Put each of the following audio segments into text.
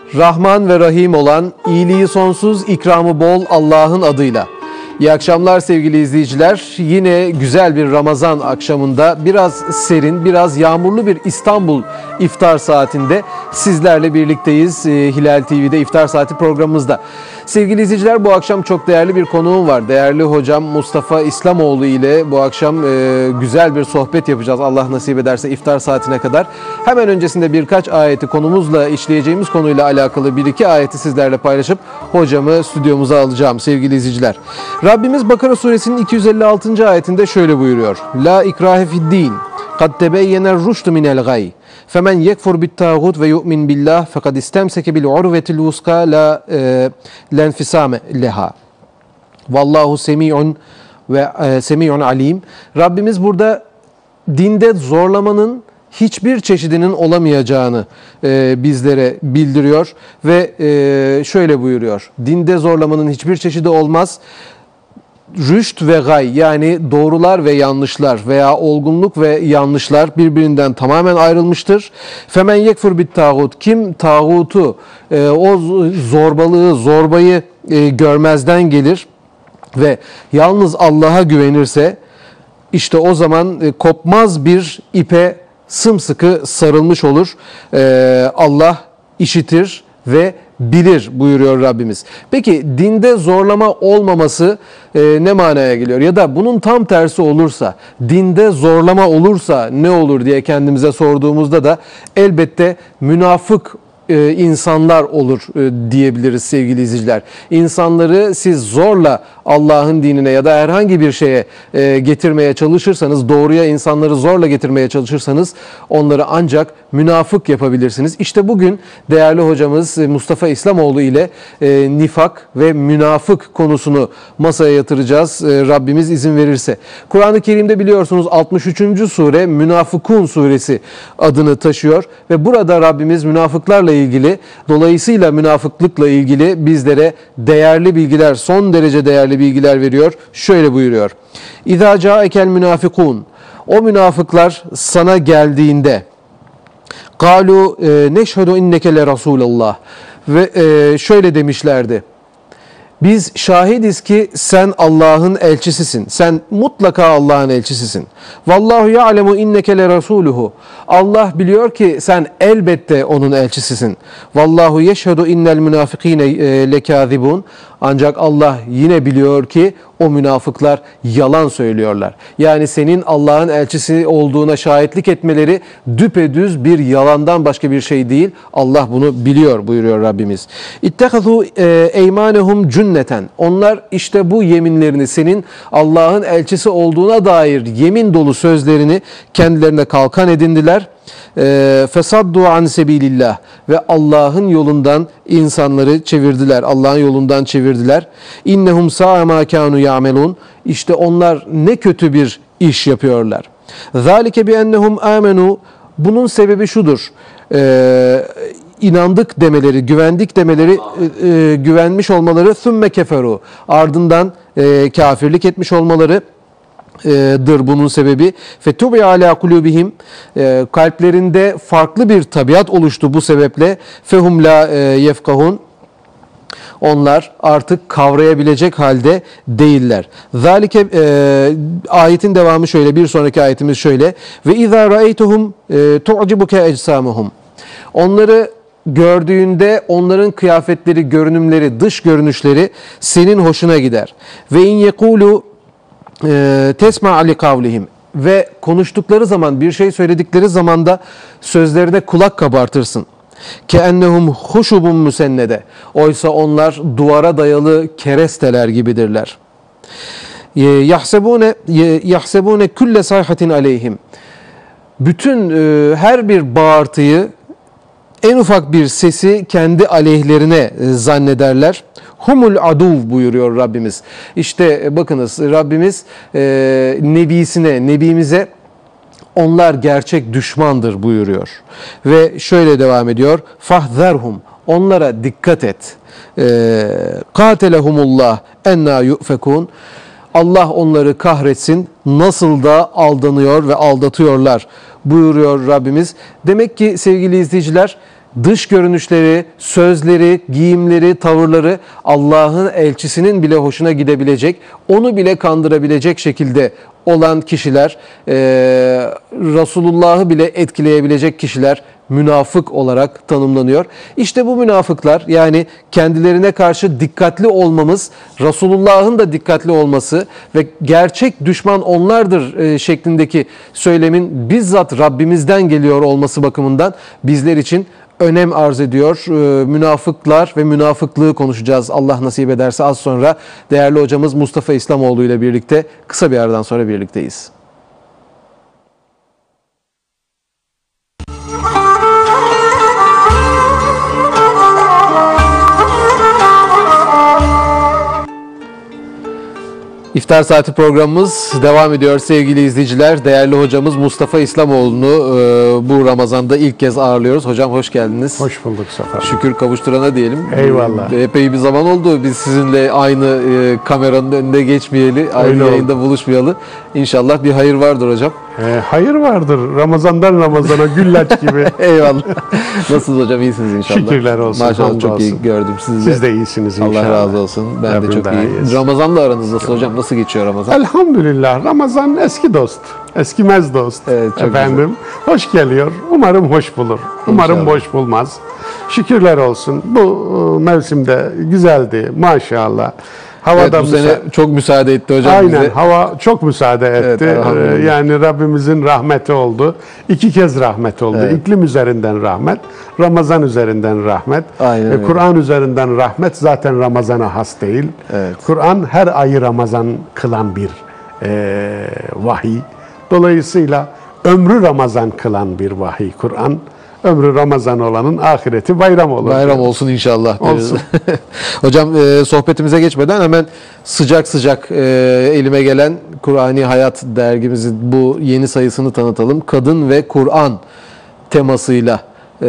Rahman ve Rahim olan, iyiliği sonsuz, ikramı bol Allah'ın adıyla. İyi akşamlar sevgili izleyiciler. Yine güzel bir Ramazan akşamında biraz serin, biraz yağmurlu bir İstanbul iftar saatinde sizlerle birlikteyiz. Hilal TV'de iftar saati programımızda. Sevgili izleyiciler, bu akşam çok değerli bir konuğum var. Değerli hocam Mustafa İslamoğlu ile bu akşam güzel bir sohbet yapacağız. Allah nasip ederse iftar saatine kadar. Hemen öncesinde birkaç ayeti, konumuzla işleyeceğimiz konuyla alakalı bir iki ayeti sizlerle paylaşıp hocamı stüdyomuza alacağım sevgili izleyiciler. Rabbimiz Bakara suresinin 256. ayetinde şöyle buyuruyor. La ikrahe fi'd-din. Kad tebeyyener rüştü minel gay. Femen yekfur bit-tağut ve yu'min billah fekad istemseke bil urvetil vuska la lenfisame leha. Vallahu semi'un ve semi'un alim. Rabbimiz burada dinde zorlamanın hiçbir çeşidinin olamayacağını bizlere bildiriyor ve şöyle buyuruyor. Dinde zorlamanın hiçbir çeşidi olmaz. Rüşt ve gay, yani doğrular ve yanlışlar veya olgunluk ve yanlışlar birbirinden tamamen ayrılmıştır. Femen yekfur bit tağut. Kim tağutu, o zorbalığı, zorbayı görmezden gelir ve yalnız Allah'a güvenirse, işte o zaman kopmaz bir ipe sımsıkı sarılmış olur. Allah işitir ve bilir buyuruyor Rabbimiz. Peki dinde zorlama olmaması ne manaya geliyor? Ya da bunun tam tersi olursa, dinde zorlama olursa ne olur diye kendimize sorduğumuzda da elbette münafık insanlar olur diyebiliriz sevgili izleyiciler. İnsanları siz zorla Allah'ın dinine ya da herhangi bir şeye getirmeye çalışırsanız, doğruya insanları zorla getirmeye çalışırsanız onları ancak münafık yapabilirsiniz. İşte bugün değerli hocamız Mustafa İslamoğlu ile nifak ve münafık konusunu masaya yatıracağız. Rabbimiz izin verirse. Kur'an-ı Kerim'de biliyorsunuz 63. sure Münafıkun suresi adını taşıyor ve burada Rabbimiz münafıklarla ilgili, dolayısıyla münafıklıkla ilgili bizlere değerli bilgiler, son derece değerli bilgiler veriyor. Şöyle buyuruyor. İzâ câekel münafıkûn. O münafıklar sana geldiğinde kâlû neşhedü inneke le rasûlallah. Ve şöyle demişlerdi. Biz şahidiz ki sen Allah'ın elçisisin. Sen mutlaka Allah'ın elçisisin. Vallahu ya'lemu inneke le rasuluhu. Allah biliyor ki sen elbette onun elçisisin. Vallahu yeşhedü innel münafikine lekâzibun. Ancak Allah yine biliyor ki o münafıklar yalan söylüyorlar. Yani senin Allah'ın elçisi olduğuna şahitlik etmeleri düpedüz bir yalandan başka bir şey değil. Allah bunu biliyor buyuruyor Rabbimiz. İttehazû eymanehum cünneten. Onlar işte bu yeminlerini, senin Allah'ın elçisi olduğuna dair yemin dolu sözlerini kendilerine kalkan edindiler. Fesaddu an sebilillah, ve Allah'ın yolundan insanları çevirdiler. Allah'ın yolundan çevirdiler. İnnehum sa'a ma kanu ya'melun. İşte onlar ne kötü bir iş yapıyorlar. Zalike bi ennehum amenu. Bunun sebebi şudur. İnandık demeleri, güvendik demeleri, güvenmiş olmaları, sümme keferu. Ardından kafirlik etmiş olmaları bunun sebebi. Fetubi ala kulubihim, kalplerinde farklı bir tabiat oluştu bu sebeple. Fehum la yefkahun, onlar artık kavrayabilecek halde değiller. Zalike, ayetin devamı şöyle, bir sonraki ayetimiz şöyle. Ve izâ ra'eytuhum tu'cibuke ecsamuhum. Onları gördüğünde onların kıyafetleri, görünümleri, dış görünüşleri senin hoşuna gider. Ve in yekulu tesma ali kavlihim, ve konuştukları zaman, bir şey söyledikleri zaman da sözlerine kulak kabartırsın. Ke ennehum huşubun müsennede. Oysa onlar duvara dayalı keresteler gibidirler. Yahsebune kulle sayhatin aleyhim. Bütün her bir bağırtıyı, en ufak bir sesi kendi aleyhlerine zannederler. Humul aduv buyuruyor Rabbimiz. İşte bakınız, Rabbimiz Nebimize onlar gerçek düşmandır buyuruyor. Ve şöyle devam ediyor. Fahzerhum, onlara dikkat et. Katelehumullah enna yu'fekun. Allah onları kahretsin, nasıl da aldanıyor ve aldatıyorlar buyuruyor Rabbimiz. Demek ki sevgili izleyiciler, dış görünüşleri, sözleri, giyimleri, tavırları Allah'ın elçisinin bile hoşuna gidebilecek, onu bile kandırabilecek şekilde olan kişiler, Resulullah'ı bile etkileyebilecek kişiler münafık olarak tanımlanıyor. İşte bu münafıklar, yani kendilerine karşı dikkatli olmamız, Resulullah'ın da dikkatli olması ve gerçek düşman onlardır şeklindeki söylemin bizzat Rabbimizden geliyor olması bakımından bizler için önem arz ediyor. Münafıklar ve münafıklığı konuşacağız Allah nasip ederse az sonra. Değerli hocamız Mustafa İslamoğlu ile birlikte kısa bir aradan sonra birlikteyiz. İftar Saati programımız devam ediyor sevgili izleyiciler. Değerli hocamız Mustafa İslamoğlu'nu bu Ramazan'da ilk kez ağırlıyoruz. Hocam hoş geldiniz. Hoş bulduk Safa. Şükür kavuşturana diyelim. Eyvallah. Epey bir zaman oldu. Biz sizinle aynı kameranın önünde geçmeyeli, aynı yayında buluşmayalı. İnşallah bir hayır vardır hocam. Hayır vardır. Ramazan'dan Ramazan'a güllaç gibi. Eyvallah. Nasılsınız hocam? İyisiniz inşallah. Şükürler olsun. Maşallah çok iyi gördüm sizi. Siz de iyisiniz inşallah. Allah razı olsun. Ben Rabbim de çok iyiyim. Ramazan'la aranız nasıl hocam? Nasıl geçiyor Ramazan? Elhamdülillah. Ramazan eski dost. Eskimez dost. Evet, çok efendim. Güzel. Hoş geliyor. Umarım hoş bulur. Umarım İnşallah. boş bulmaz. Şükürler olsun. Bu mevsimde güzeldi. Maşallah. Havada bu sene çok müsaade etti hocam Aynen, bize. hava çok müsaade etti. Evet, yani Rabbimizin rahmeti oldu. 2 kez rahmet oldu. Evet. İklim üzerinden rahmet, Ramazan üzerinden rahmet. Kur'an üzerinden rahmet zaten Ramazan'a has değil. Evet. Kur'an her ayı Ramazan kılan bir vahiy. Dolayısıyla ömrü Ramazan kılan bir vahiy Kur'an. Ömrü Ramazan olanın ahireti bayram olur. Bayram olsun inşallah. Olsun. Hocam sohbetimize geçmeden hemen sıcak sıcak elime gelen Kur'ani Hayat dergimizin bu yeni sayısını tanıtalım. Kadın ve Kur'an temasıyla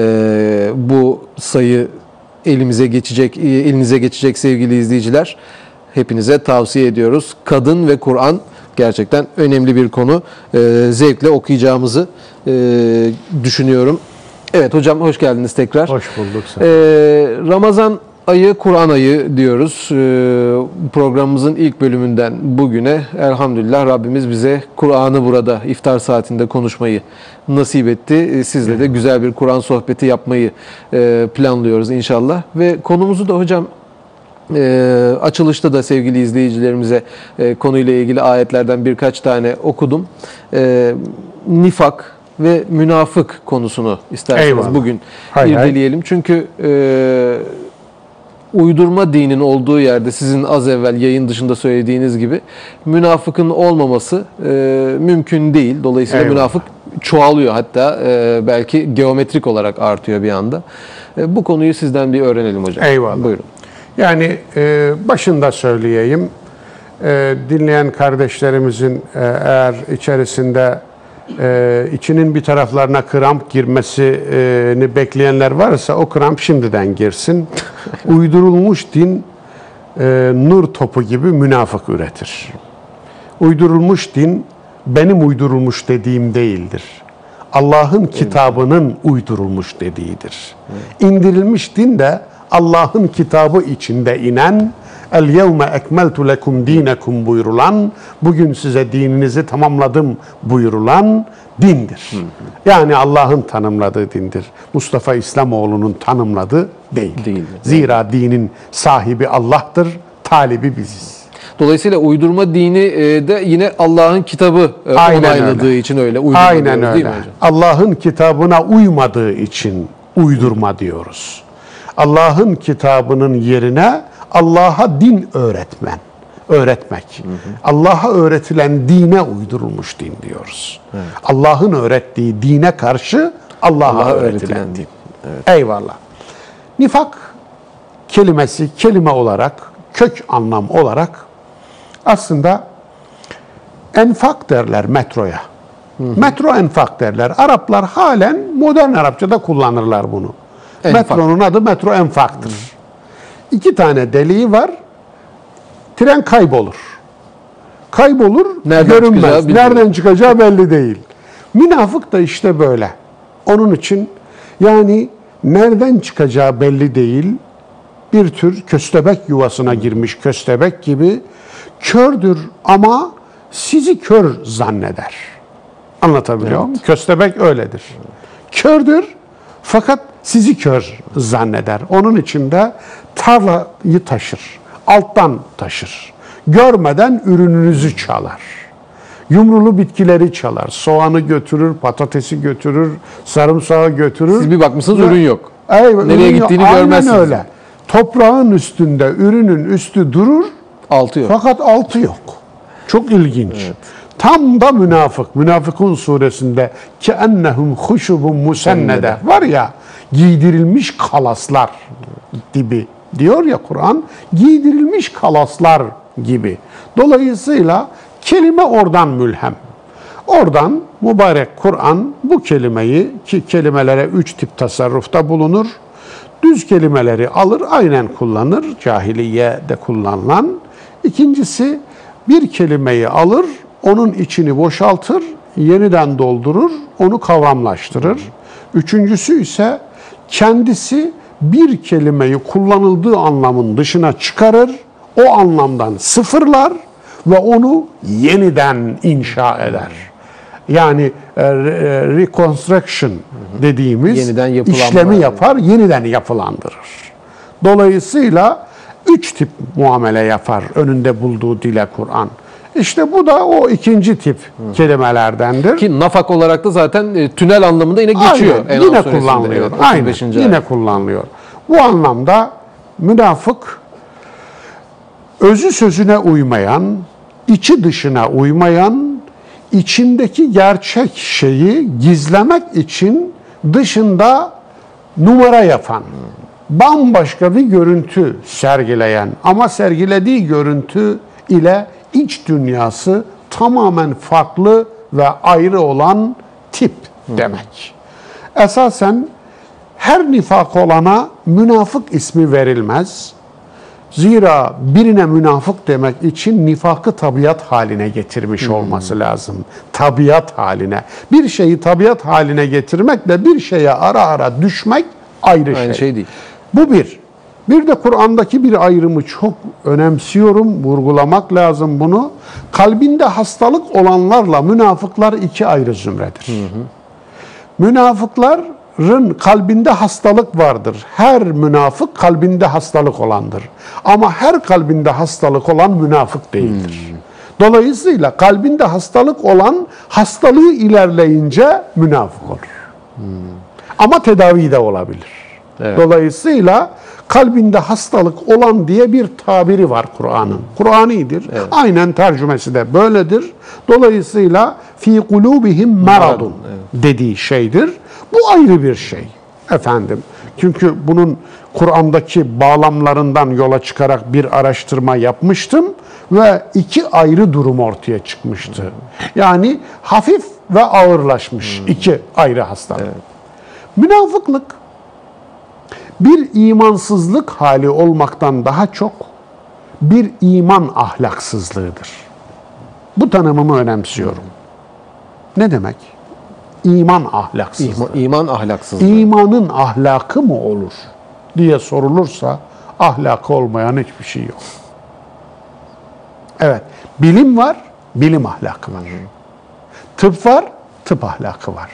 bu sayı elinize geçecek sevgili izleyiciler. Hepinize tavsiye ediyoruz. Kadın ve Kur'an gerçekten önemli bir konu. Zevkle okuyacağımızı düşünüyorum. Evet hocam hoş geldiniz tekrar. Hoş bulduk. Ramazan ayı Kur'an ayı diyoruz. Programımızın ilk bölümünden bugüne elhamdülillah Rabbimiz bize Kur'an'ı burada iftar saatinde konuşmayı nasip etti. Sizle de güzel bir Kur'an sohbeti yapmayı planlıyoruz inşallah. Ve konumuzu da hocam açılışta da sevgili izleyicilerimize konuyla ilgili ayetlerden birkaç tane okudum. Nifak ve münafık konusunu isterseniz bugün irdeleyelim. Çünkü uydurma dinin olduğu yerde sizin az evvel yayın dışında söylediğiniz gibi münafıkın olmaması mümkün değil. Dolayısıyla münafık çoğalıyor, hatta belki geometrik olarak artıyor bir anda. Bu konuyu sizden bir öğrenelim hocam. Eyvallah. Buyurun. Yani başında söyleyeyim, dinleyen kardeşlerimizin eğer içerisinde içinin bir taraflarına kramp girmesini bekleyenler varsa o kramp şimdiden girsin. Uydurulmuş din nur topu gibi münafık üretir. Uydurulmuş din benim uydurulmuş dediğim değildir. Allah'ın kitabının uydurulmuş dediğidir. İndirilmiş din de Allah'ın kitabı içinde inen, el yevme ekmeltu lekum dinekum buyurulan, bugün size dininizi tamamladım buyurulan dindir. Yani Allah'ın tanımladığı dindir. Mustafa İslamoğlu'nun tanımladığı değil. Zira dinin sahibi Allah'tır, talibi biziz. Dolayısıyla uydurma dini de yine Allah'ın kitabı onayladığı için öyle uydurma Aynen diyoruz, öyle. değil mi hocam? Allah'ın kitabına uymadığı için uydurma diyoruz. Allah'ın kitabının yerine Allah'a din öğretmek. Allah'a öğretilen dine uydurulmuş din diyoruz. Evet. Allah'ın öğrettiği dine karşı Allah'a öğretilen din. Evet. Eyvallah. Nifak kelimesi kelime olarak, kök anlam olarak aslında enfak derler metroya. Metro enfak derler. Araplar halen modern Arapçada kullanırlar bunu. Enfak. Metronun adı metro enfaktır. 2 tane deliği var. Tren kaybolur. Kaybolur, görünmez. Nereden çıkacağı belli değil. Münafık da işte böyle. Onun için yani nereden çıkacağı belli değil. Bir tür köstebek yuvasına girmiş köstebek gibi kördür ama sizi kör zanneder. Anlatabiliyor muyum? Köstebek öyledir. Kördür fakat sizi kör zanneder. Onun için de tarlayı taşır, alttan taşır. Görmeden ürününüzü çalar. Yumrulu bitkileri çalar. Soğanı götürür, patatesi götürür, sarımsağı götürür. Siz bir bakmışsınız ürün yok. Nereye gittiğini görmezsiniz. Aynen öyle. Toprağın üstünde ürünün üstü durur. Altı yok. Fakat altı yok. Çok ilginç. Evet. Tam da münafık. Münafıkun suresinde ki ennehum huşubun musennede var ya, giydirilmiş kalaslar gibi diyor ya Kur'an, giydirilmiş kalaslar gibi. Dolayısıyla kelime oradan mülhem. Oradan mübarek Kur'an bu kelimeyi, ki kelimelere 3 tip tasarrufta bulunur. Düz kelimeleri alır, aynen kullanır. Cahiliyede kullanılan. İkincisi, bir kelimeyi alır, onun içini boşaltır, yeniden doldurur, onu kavramlaştırır. Üçüncüsü ise kendisi bir kelimeyi kullanıldığı anlamın dışına çıkarır, o anlamdan sıfırlar ve onu yeniden inşa eder. Yani reconstruction dediğimiz işlemi yapar, yeniden yapılandırır. Dolayısıyla 3 tip muamele yapar önünde bulduğu dile Kur'an. İşte bu da o ikinci tip kelimelerdendir. Ki nafak olarak da zaten tünel anlamında yine geçiyor. Aynen, yine kullanılıyor. Evet, aynen, yine kullanılıyor. Bu anlamda münafık özü sözüne uymayan, içi dışına uymayan, içindeki gerçek şeyi gizlemek için dışında numara yapan, bambaşka bir görüntü sergileyen ama sergilediği görüntü ile iç dünyası tamamen farklı ve ayrı olan tip demek. Esasen her nifak olana münafık ismi verilmez. Zira birine münafık demek için nifakı tabiat haline getirmiş olması lazım. Tabiat haline. Bir şeyi tabiat haline getirmekle bir şeye ara ara düşmek aynı şey değil. Bu bir. Bir de Kur'an'daki bir ayrımı çok önemsiyorum, vurgulamak lazım bunu. Kalbinde hastalık olanlarla münafıklar iki ayrı zümredir. Münafıkların kalbinde hastalık vardır. Her münafık kalbinde hastalık olandır. Ama her kalbinde hastalık olan münafık değildir. Dolayısıyla kalbinde hastalık olan hastalığı ilerleyince münafık olur. Ama tedavi de olabilir. Evet. Dolayısıyla kalbinde hastalık olan diye bir tabiri var Kur'an'ın. Kur'anidir. Evet. Aynen tercümesi de böyledir. Dolayısıyla fi kulubihim maradun dediği şeydir. Bu ayrı bir şey efendim. Çünkü bunun Kur'an'daki bağlamlarından yola çıkarak bir araştırma yapmıştım ve iki ayrı durum ortaya çıkmıştı. Yani hafif ve ağırlaşmış iki ayrı hastalık. Evet. Münafıklık bir imansızlık hali olmaktan daha çok bir iman ahlaksızlığıdır. Bu tanımımı önemsiyorum. Ne demek? İman ahlaksızlığı. İman ahlaksızlığı. İmanın ahlakı mı olur diye sorulursa ahlakı olmayan hiçbir şey yok. Evet, bilim var, bilim ahlakı var. Tıp var, tıp ahlakı var.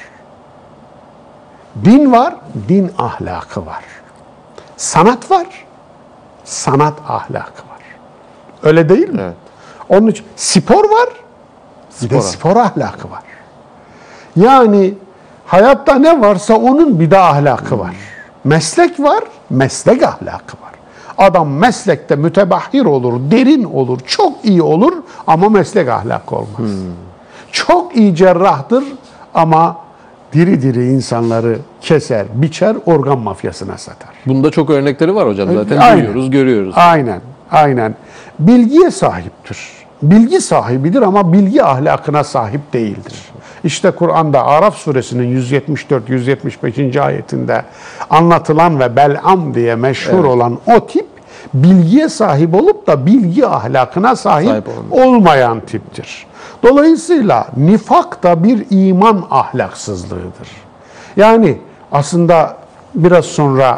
Din var, din ahlakı var. Sanat var, sanat ahlakı var. Öyle değil mi? Evet. Onun için spor var, bir de spor ahlakı var. Yani hayatta ne varsa onun bir de ahlakı var. Meslek var, meslek ahlakı var. Adam meslekte mütebahhir olur, derin olur, çok iyi olur ama meslek ahlakı olmaz. Çok iyi cerrahtır ama diri diri insanları keser, biçer, organ mafyasına satar. Bunda çok örnekleri var hocam zaten. Duyuyoruz, görüyoruz. Aynen, aynen. Bilgiye sahiptir. Bilgi sahibidir ama bilgi ahlakına sahip değildir. İşte Kur'an'da Araf suresinin 174-175. ayetinde anlatılan ve Bel'am diye meşhur olan o tip bilgiye sahip olup da bilgi ahlakına sahip olmayan tiptir. Dolayısıyla nifak da bir iman ahlaksızlığıdır. Yani aslında biraz sonra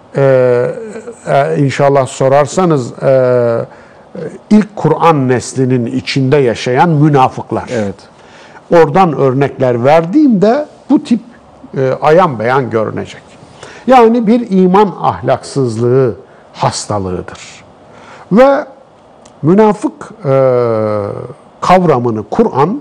inşallah sorarsanız ilk Kur'an neslinin içinde yaşayan münafıklar. Evet. Oradan örnekler verdiğimde bu tip ayan beyan görünecek. Yani bir iman ahlaksızlığı hastalığıdır. Ve münafık kavramını Kur'an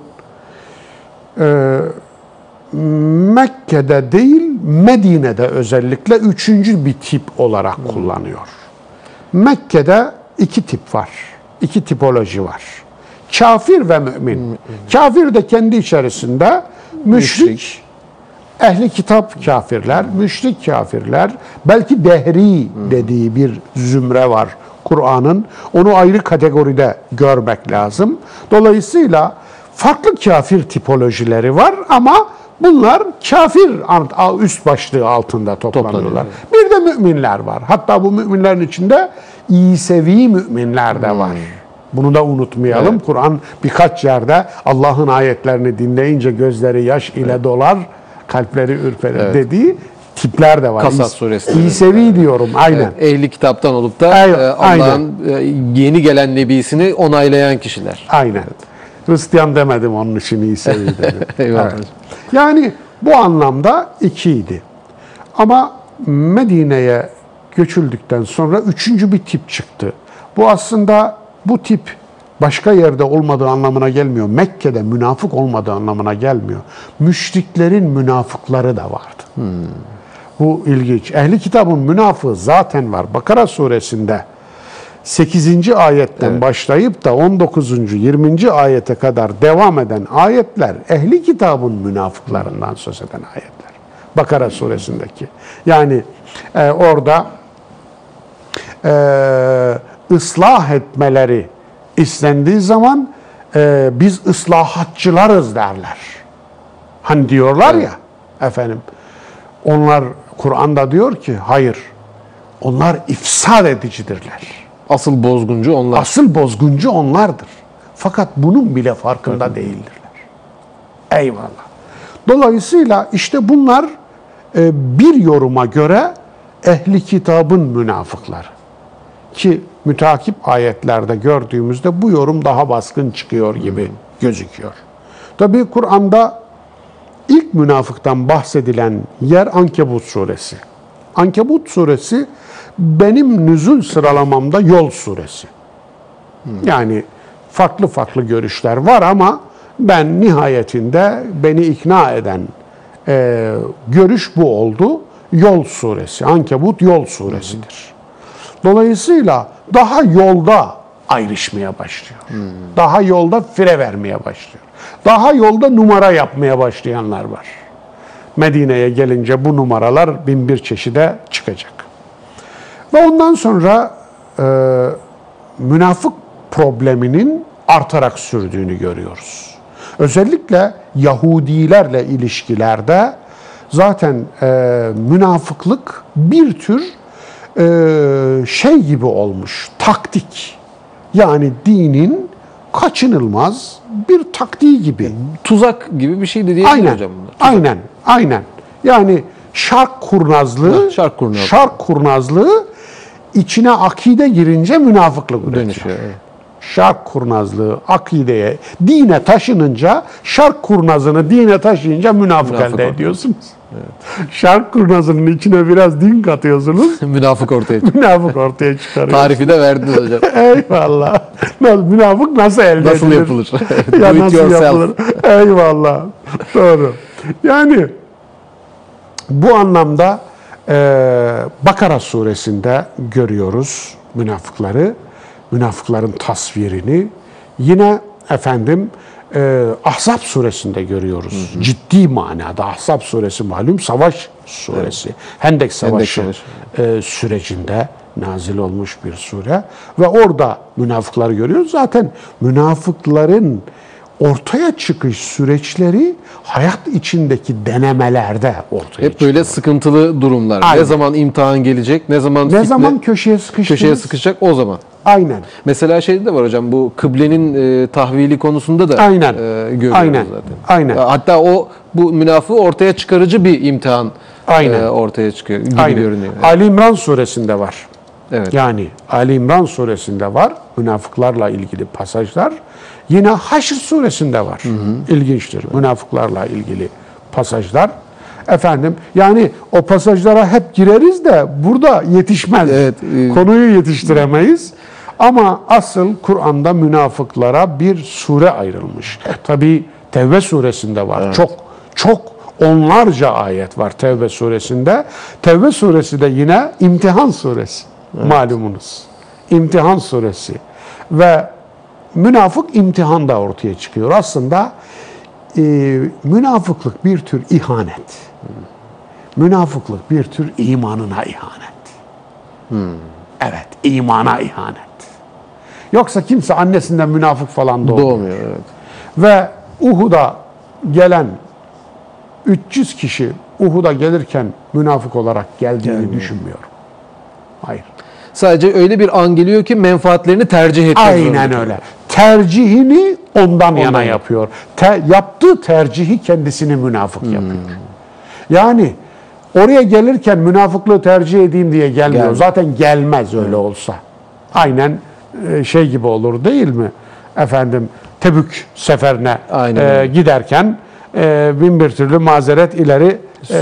Mekke'de değil, Medine'de özellikle üçüncü bir tip olarak kullanıyor. Mekke'de iki tip var, iki tipoloji var. Kafir ve mümin. Kafir de kendi içerisinde müşrik, ehli kitap kafirler, müşrik kafirler, belki dehri dediği bir zümre var Kur'an'ın. Onu ayrı kategoride görmek lazım. Dolayısıyla farklı kafir tipolojileri var ama bunlar kafir üst başlığı altında toplanıyorlar. Bir de müminler var. Hatta bu müminlerin içinde İsevi müminler de var. Bunu da unutmayalım. Evet. Kur'an birkaç yerde Allah'ın ayetlerini dinleyince gözleri yaş ile dolar, kalpleri ürperir dediği tipler de var. Kasas suresi. İsevi diyorum. Aynen. Evet, ehli kitaptan olup da Allah'ın yeni gelen nebisini onaylayan kişiler. Aynen. Evet. Hristiyan demedim onun için İsevi dedim. Eyvallah. Evet. Yani bu anlamda ikiydi. Ama Medine'ye göçüldükten sonra üçüncü bir tip çıktı. Bu aslında bu tip başka yerde olmadığı anlamına gelmiyor. Mekke'de münafık olmadığı anlamına gelmiyor. Müşriklerin münafıkları da vardı. Bu ilginç. Ehli kitabın münafığı zaten var. Bakara suresinde 8. ayetten başlayıp da 19. 20. ayete kadar devam eden ayetler ehli kitabın münafıklarından söz eden ayetler. Bakara suresindeki. Yani orada ıslah etmeleri istendiği zaman biz ıslahatçılarız derler. Hani diyorlar ya efendim. Onlar Kur'an'da diyor ki hayır. Onlar ifsad edicidirler. Asıl bozguncu onlar. Asıl bozguncu onlardır. Fakat bunun bile farkında değildirler. Eyvallah. Dolayısıyla işte bunlar bir yoruma göre ehli kitabın münafıkları. Ki mütakip ayetlerde gördüğümüzde bu yorum daha baskın çıkıyor gibi gözüküyor. Tabii Kur'an'da ilk münafıktan bahsedilen yer Ankebut suresi. Ankebut suresi benim nüzul sıralamamda Yol suresi. Yani farklı farklı görüşler var ama ben nihayetinde beni ikna eden görüş bu oldu. Yol suresi. Ankebut Yol suresidir. Dolayısıyla daha yolda ayrışmaya başlıyor. Daha yolda fire vermeye başlıyor. Daha yolda numara yapmaya başlayanlar var. Medine'ye gelince bu numaralar bin bir çeşide çıkacak. Ve ondan sonra münafık probleminin artarak sürdüğünü görüyoruz. Özellikle Yahudilerle ilişkilerde zaten münafıklık bir tür şey gibi olmuş, taktik. Yani dinin kaçınılmaz bir taktiği gibi. Tuzak gibi bir şey de diyebilir hocam bunlar. Aynen. Yani şark kurnazlığı, şark kurnazlığı içine akide girince münafıklık dönüşüyor. Evet. Şark kurnazlığı akideye, dine taşınınca, şark kurnazını dine taşıyınca münafık elde ediyorsunuz. Evet. Şark kurnazının içine biraz din katıyorsunuz. Münafık ortaya çıkıyor. Münafık ortaya çıkarıyor. Tarifi de verdiniz hocam. Eyvallah. Münafık nasıl elde edilir? Nasıl yapılır? Ya nasıl yapılır? Eyvallah. Doğru. Yani bu anlamda Bakara suresinde görüyoruz münafıkları, münafıkların tasvirini. Yine efendim Ahzab suresinde görüyoruz. Ciddi manada Ahzab suresi malum savaş suresi. Evet. Hendek Savaşı sürecinde nazil olmuş bir sure. Ve orada münafıkları görüyoruz. Zaten münafıkların ortaya çıkış süreçleri hayat içindeki denemelerde ortaya çıkıyor. Hep böyle sıkıntılı durumlar. Aynen. Ne zaman imtihan gelecek, ne zaman köşeye sıkışacak o zaman. Aynen. Mesela şeyde de var hocam, bu kıblenin tahvili konusunda da görüyoruz zaten. Aynen. Hatta bu münafığı ortaya çıkarıcı bir imtihan ortaya çıkıyor gibi Aynen. görünüyor. Ali İmran suresinde var. Evet. Yani Ali İmran suresinde var münafıklarla ilgili pasajlar. Yine Haşr suresinde var. İlginçtir. Münafıklarla ilgili pasajlar. Efendim yani o pasajlara hep gireriz de burada yetişmez. Evet. Konuyu yetiştiremeyiz. Ama asıl Kur'an'da münafıklara bir sure ayrılmış. Tabii Tevbe suresinde var. Evet. Çok onlarca ayet var Tevbe suresinde. Tevbe suresi de yine imtihan suresi. Malumunuz. İmtihan suresi. Ve münafık imtihanda ortaya çıkıyor. Aslında münafıklık bir tür ihanet. Münafıklık bir tür imanına ihanet. Evet, imana ihanet. Yoksa kimse annesinden münafık falan doğmuyor. Evet. Ve Uhud'a gelen 300 kişi Uhud'a gelirken münafık olarak geldiğini düşünmüyorum. Hayır. Sadece öyle bir an geliyor ki menfaatlerini tercih etmek zorunda. Aynen öyle. Tercihini ondan yana yapıyor. Yaptığı tercihi kendisini münafık yapıyor. Yani oraya gelirken münafıklığı tercih edeyim diye gelmiyor. Zaten gelmez öyle olsa. Aynen şey gibi olur değil mi? Efendim Tebük seferine giderken bin bir türlü mazeret ileri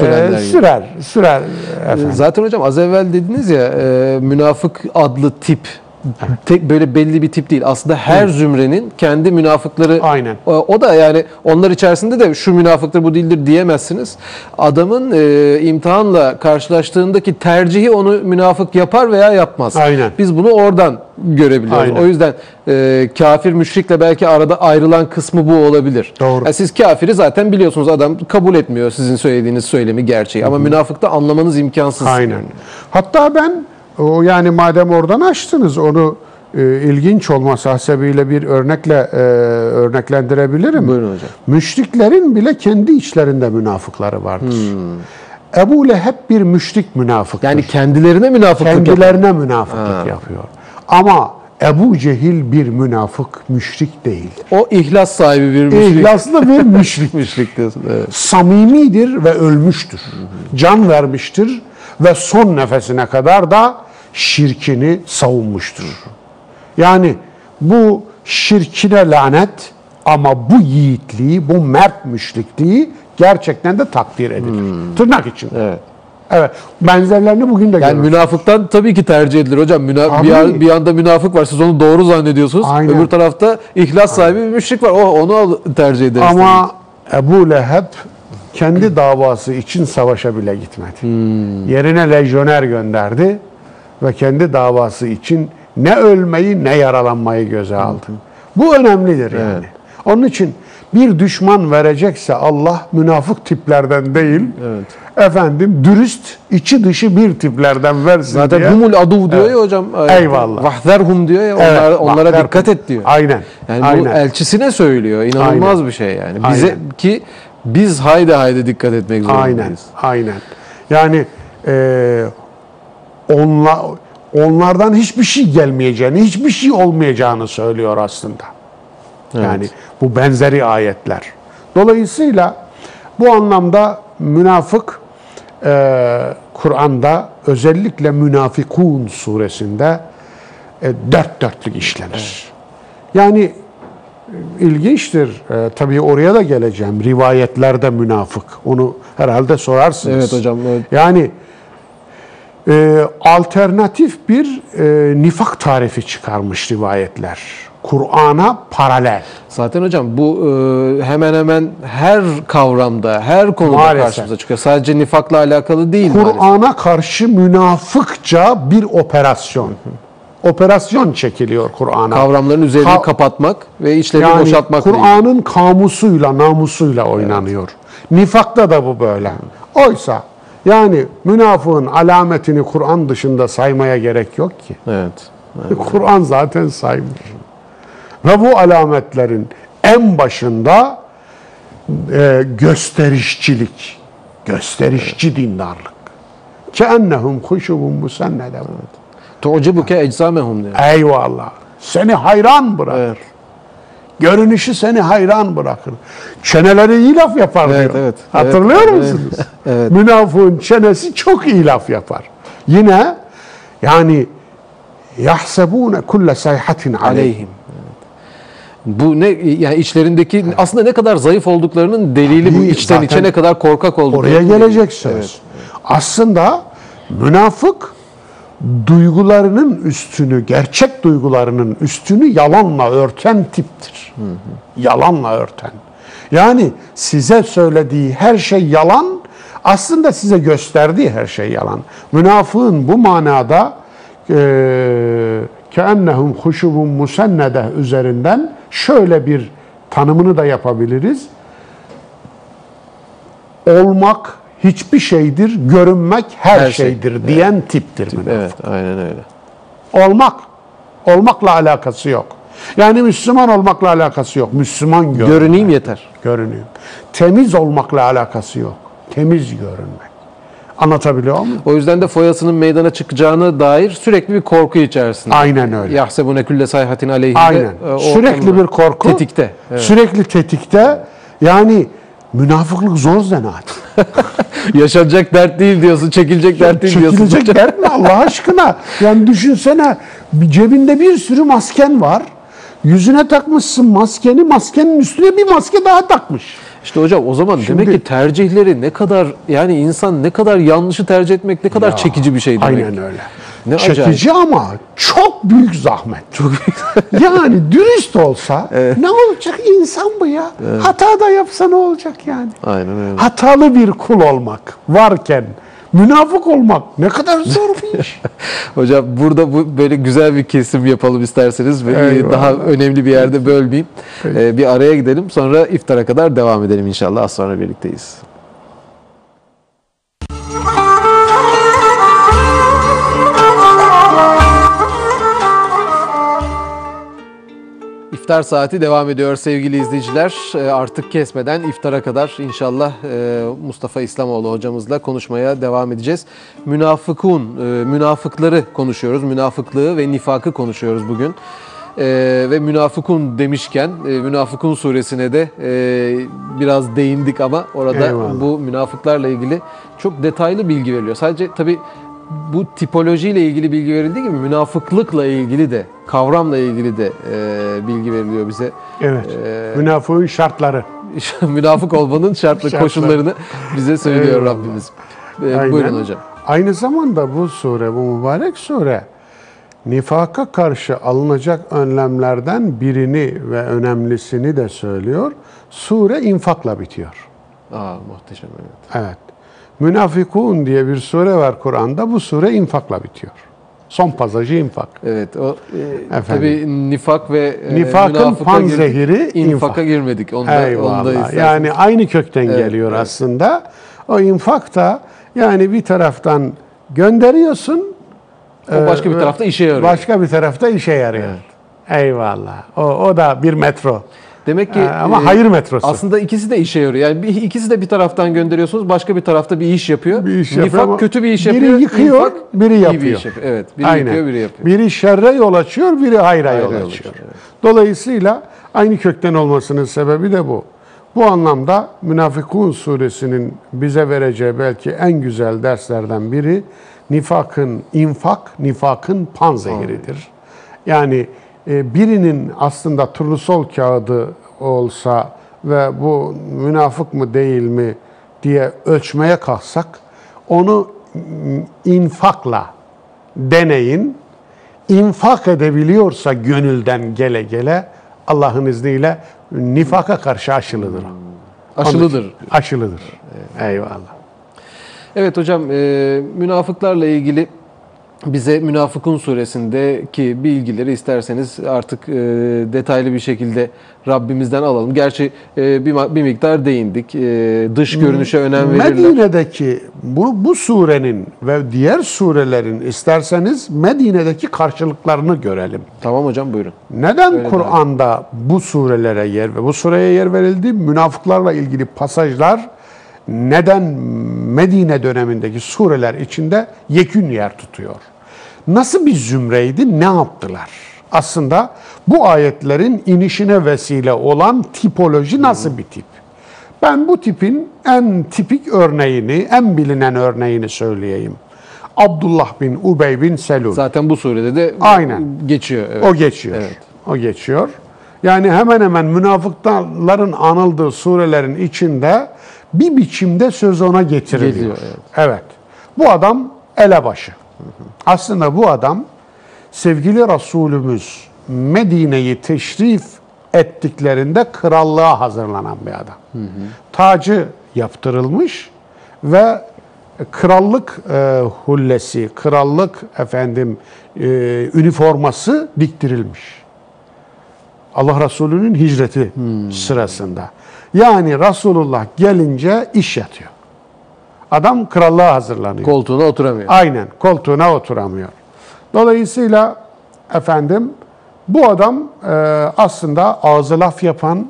sürer. Efendim. Zaten hocam az evvel dediniz ya münafık adlı tip tek böyle belli bir tip değil. Aslında her zümrenin kendi münafıkları. Aynen. O da yani onlar içerisinde de şu münafıktır bu değildir diyemezsiniz. Adamın imtihanla karşılaştığındaki tercihi onu münafık yapar veya yapmaz. Aynen. Biz bunu oradan görebiliyoruz. Aynen. O yüzden kafir müşrikle belki arada ayrılan kısmı bu olabilir. Doğru. Yani siz kafiri zaten biliyorsunuz, adam kabul etmiyor sizin söylediğiniz söylemi, gerçeği. Ama münafıkta anlamanız imkansız. Aynen. Hatta ben yani madem oradan açtınız onu ilginç olması hasebiyle bir örnekle örneklendirebilirim. Buyurun hocam. Müşriklerin bile kendi içlerinde münafıkları vardır. Ebu Leheb bir müşrik münafıktır. Yani kendilerine münafıklık Kendilerine münafıklık yapıyor. Ama Ebu Cehil bir münafık, müşrik değil. O ihlas sahibi bir müşrik. İhlaslı bir müşrik. Müşrik diyorsun, evet. Samimidir ve ölmüştür. Can vermiştir ve son nefesine kadar da şirkini savunmuştur. Yani bu şirkine lanet ama bu yiğitliği, bu mert müşrikliği gerçekten de takdir edilir. Tırnak için. Evet. Evet. Benzerlerini bugün de Yani görüyoruz. münafıktan tabii ki tercih edilir hocam. Bir yanda münafık var, siz onu doğru zannediyorsunuz. Aynen. Öbür tarafta ihlas sahibi bir müşrik var. Onu tercih ederiz. Ama Ebu Leheb kendi davası için savaşa bile gitmedi. Yerine lejyoner gönderdi ve kendi davası için ne ölmeyi ne yaralanmayı göze aldı. Bu önemlidir yani. Evet. Onun için bir düşman verecekse Allah münafık tiplerden değil, efendim dürüst, içi dışı bir tiplerden versin zaten diye. humul aduv diyor ya hocam. Eyvallah. Vahzerhum diyor ya, onlara dikkat et diyor. Aynen. Yani bu elçisine söylüyor. İnanılmaz bir şey yani. Bize ki biz haydi dikkat etmek zorundayız. Aynen. Yani onlardan hiçbir şey gelmeyeceğini, hiçbir şey olmayacağını söylüyor aslında. Yani bu benzeri ayetler. Dolayısıyla bu anlamda münafık Kur'an'da özellikle Münafikun suresinde dört dörtlük işlenir. Yani ilginçtir. Tabii oraya da geleceğim. Rivayetlerde münafık. Onu herhalde sorarsınız. Evet hocam. Evet. Yani alternatif bir nifak tarifi çıkarmış rivayetler. Kur'an'a paralel. Zaten hocam bu hemen hemen her kavramda, her konuda Maalesef. karşımıza çıkıyor. Sadece nifakla alakalı değil. Kur'an'a karşı münafıkça bir operasyon. Operasyon çekiliyor Kur'an'a. Kavramların üzerini kapatmak ve içlerini boşaltmakla ilgili. Kur'an'ın kamusuyla, namusuyla oynanıyor. Nifakta da bu böyle. Oysa yani münafığın alametini Kur'an dışında saymaya gerek yok ki. Evet. Kur'an zaten saymış. Ve bu alametlerin en başında gösterişçilik, gösterişçi dindarlık. Keennehum huşubun musennede. Tu'cibuke ecsamehum diyor. Eyvallah. Seni hayran bırakır. Evet. Görünüşü seni hayran bırakır. Çeneleri iyi laf yapar Evet, diyor. evet, Hatırlıyor evet, musunuz? evet. Münafığın çenesi çok iyi laf yapar. Yine yani yahsebune kulle sayhatin aleyhim. Aleyhim. Bu ne yani içlerindeki aslında ne kadar zayıf olduklarının delili bu. Tabii, İçten içe zaten ne kadar korkak olduklarının. Oraya gelecek delili. söz. Evet. Aslında münafık duygularının üstünü, gerçek duygularının üstünü yalanla örten tiptir. Yalanla örten. Yani size söylediği her şey yalan, aslında size gösterdiği her şey yalan. Münafığın bu manada keennehum huşubun musennede üzerinden şöyle bir tanımını da yapabiliriz. Olmak hiçbir şeydir, görünmek her şeydir diyen tiptir münafık. Evet, aynen öyle. Olmakla alakası yok. Yani Müslüman olmakla alakası yok. Müslüman Görüneyim yeter. görünüyor. Temiz olmakla alakası yok. Temiz görünmek. Anlatabiliyor muyum? O yüzden de foyasının meydana çıkacağına dair sürekli bir korku içerisinde. Aynen öyle. Yahsebune külle sayhatin aleyhinde. Aynen. Sürekli bir korku. Tetikte. Evet. Sürekli tetikte. Yani münafıklık zor zanaat. Yaşanacak dert değil diyorsun, çekilecek dert değil diyorsun. Çekilecek dert mi Allah aşkına? Yani düşünsene, cebinde bir sürü masken var. Yüzüne takmışsın maskeni, maskenin üstüne bir maske daha takmış. İşte hocam o zaman demek ki tercihleri ne kadar, yani insan ne kadar yanlışı tercih etmek ne kadar çekici bir şey demek. Aynen öyle. Ne Çekici ama çok büyük zahmet. Çok büyük. Yani dürüst olsa ne olacak, insan bu ya. Hata da yapsa ne olacak yani? Aynen öyle. Hatalı bir kul olmak varken münafık olmak ne kadar zor bir iş. Hocam burada böyle güzel bir kesim yapalım isterseniz. Ve daha önemli bir yerde bölmeyeyim. Bir araya gidelim, sonra iftara kadar devam edelim inşallah. Az sonra birlikteyiz. İftar saati devam ediyor sevgili izleyiciler. Artık kesmeden iftara kadar inşallah Mustafa İslamoğlu hocamızla konuşmaya devam edeceğiz. Münafıkları konuşuyoruz. Münafıklığı ve nifakı konuşuyoruz bugün. Ve münafıkun demişken Münafıkun suresine de biraz değindik ama orada bu münafıklarla ilgili çok detaylı bilgi veriliyor. Sadece tabii bu tipolojiyle ilgili bilgi verildiği gibi münafıklıkla ilgili de, kavramla ilgili de bilgi veriliyor bize. Evet. Münafığın şartları. Münafık olmanın koşullarını bize söylüyor Rabbimiz. Buyurun hocam. Aynı zamanda bu sure, bu mübarek sure, nifaka karşı alınacak önlemlerden birini ve önemlisini de söylüyor. Sure infakla bitiyor. Muhteşem, evet. Evet. Münafikun diye bir sure var Kur'an'da. Bu sure infakla bitiyor. Son pasajı infak. Evet. O tabii nifak ve nifakın panzehiri infaka girmedik. Eyvallah. Yani aynı kökten geliyor aslında. O infak da yani bir taraftan gönderiyorsun. O başka bir tarafta işe yarıyor. Başka bir tarafta işe yarıyor. Evet. Eyvallah. O da bir metro. Demek ki ama hayır metrosu. Aslında ikisi de işe yarıyor. Yani ikisi de bir taraftan gönderiyorsunuz, başka bir tarafta bir iş yapıyor. Nifak kötü bir iş yapıyor. Biri yıkıyor, biri yapıyor. Bir iş yapıyor. Evet, biri yıkıyor, biri yapıyor. Biri şerre yol açıyor, biri hayra yol açıyor. Evet. Dolayısıyla aynı kökten olmasının sebebi de bu. Bu anlamda Münafıkun suresinin bize vereceği belki en güzel derslerden biri nifakın panzehiridir. Yani birinin aslında turnusol kağıdı olsa ve bu münafık mı değil mi diye ölçmeye kalksak, onu infakla deneyin. İnfak edebiliyorsa gönülden gele gele Allah'ın izniyle nifaka karşı aşılıdır. Aşılıdır. Evet. Eyvallah. Evet hocam, münafıklarla ilgili bize Münafıkun suresindeki bilgileri isterseniz artık detaylı bir şekilde Rabbimizden alalım. Gerçi bir miktar değindik. Dış görünüşe önem verirler. Medine'deki bu surenin ve diğer surelerin isterseniz Medine'deki karşılıklarını görelim. Tamam hocam, buyurun. Neden Kur'an'da bu surelere yer ve bu sureye yer verildi? Münafıklarla ilgili pasajlar neden Medine dönemindeki sureler içinde yekün yer tutuyor? Nasıl bir zümreydi, ne yaptılar? Aslında bu ayetlerin inişine vesile olan tipoloji nasıl bir tip? Ben bu tipin en tipik örneğini, en bilinen örneğini söyleyeyim. Abdullah bin Ubey bin Selul. Zaten bu surede de Aynen. geçiyor. Evet. O geçiyor. Evet. O geçiyor. Yani hemen hemen münafıkların anıldığı surelerin içinde bir biçimde söz ona getiriliyor. Geliyor, evet. Bu adam elebaşı. Aslında bu adam sevgili Resulümüz Medine'yi teşrif ettiklerinde krallığa hazırlanan bir adam. Tacı yaptırılmış ve krallık hullesi, krallık üniforması diktirilmiş. Allah Resulü'nün hicreti sırasında. Yani Resulullah gelince iş yatıyor. Adam krallığa hazırlanıyor. Koltuğuna oturamıyor. Aynen, koltuğuna oturamıyor. Dolayısıyla bu adam aslında ağzı laf yapan,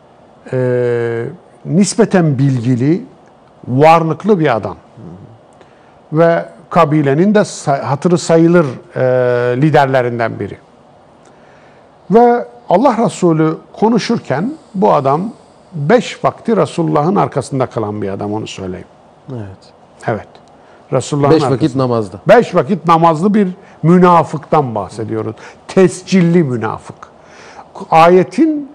nispeten bilgili, varlıklı bir adam. Ve kabilenin de hatırı sayılır liderlerinden biri. Ve Allah Resulü konuşurken bu adam 5 vakti Resulullah'ın arkasında kalan bir adam, onu söyleyeyim. Evet. Evet. Resulullah'ın 5 vakit namazda. 5 vakit namazlı bir münafıktan bahsediyoruz. Tescilli münafık. Ayetin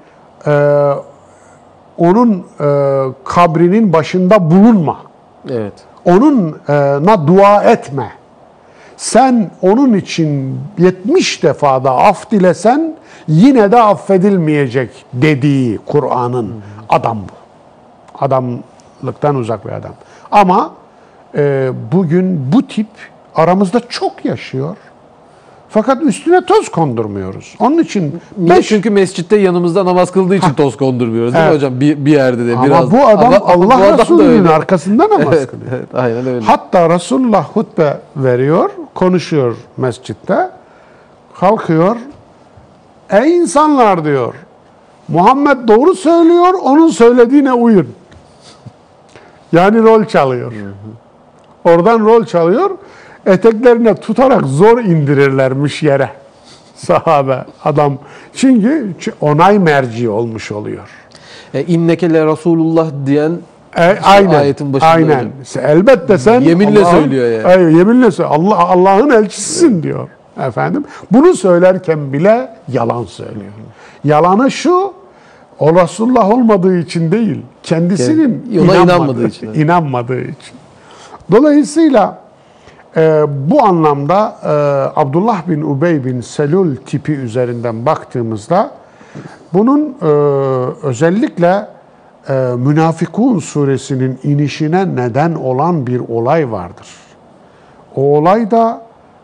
onun kabrinin başında bulunma. Evet. Onunla dua etme. Sen onun için 70 defada af dilesen yine de affedilmeyecek dediği Kur'an'ın adam bu. Adamlıktan uzak bir adam. Ama bugün bu tip aramızda çok yaşıyor. Fakat üstüne toz kondurmuyoruz. Onun için Çünkü mescitte yanımızda namaz kıldığı için toz kondurmuyoruz değil mi Evet. hocam? Bir yerde de ama biraz. bu adam Ama bu Allah adam da Resulü'nün öyle. arkasında namaz Evet, kılıyor. evet, aynen öyle. Hatta Resulullah hutbe veriyor, konuşuyor mescitte. Kalkıyor. Ey insanlar diyor. Muhammed doğru söylüyor, onun söylediğine uyun. Yani rol çalıyor. Oradan rol çalıyor. Eteklerine tutarak zor indirirlermiş yere. Sahabe, adam. Çünkü onay merci olmuş oluyor. İnneke le Resulullah diyen Aynen. ayetin başında Aynen. hocam. Elbette sen Yeminle söylüyor yani. Yeminle söylüyor. Allah'ın elçisisin diyor. Efendim. Bunu söylerken bile yalan söylüyor. Yalanı şu, o Resulullah olmadığı için değil, kendisinin ona inanmadığı için. İnanmadığı için. Dolayısıyla bu anlamda Abdullah bin Ubey bin Selul tipi üzerinden baktığımızda bunun özellikle Münafıkun suresinin inişine neden olan bir olay vardır. O olay da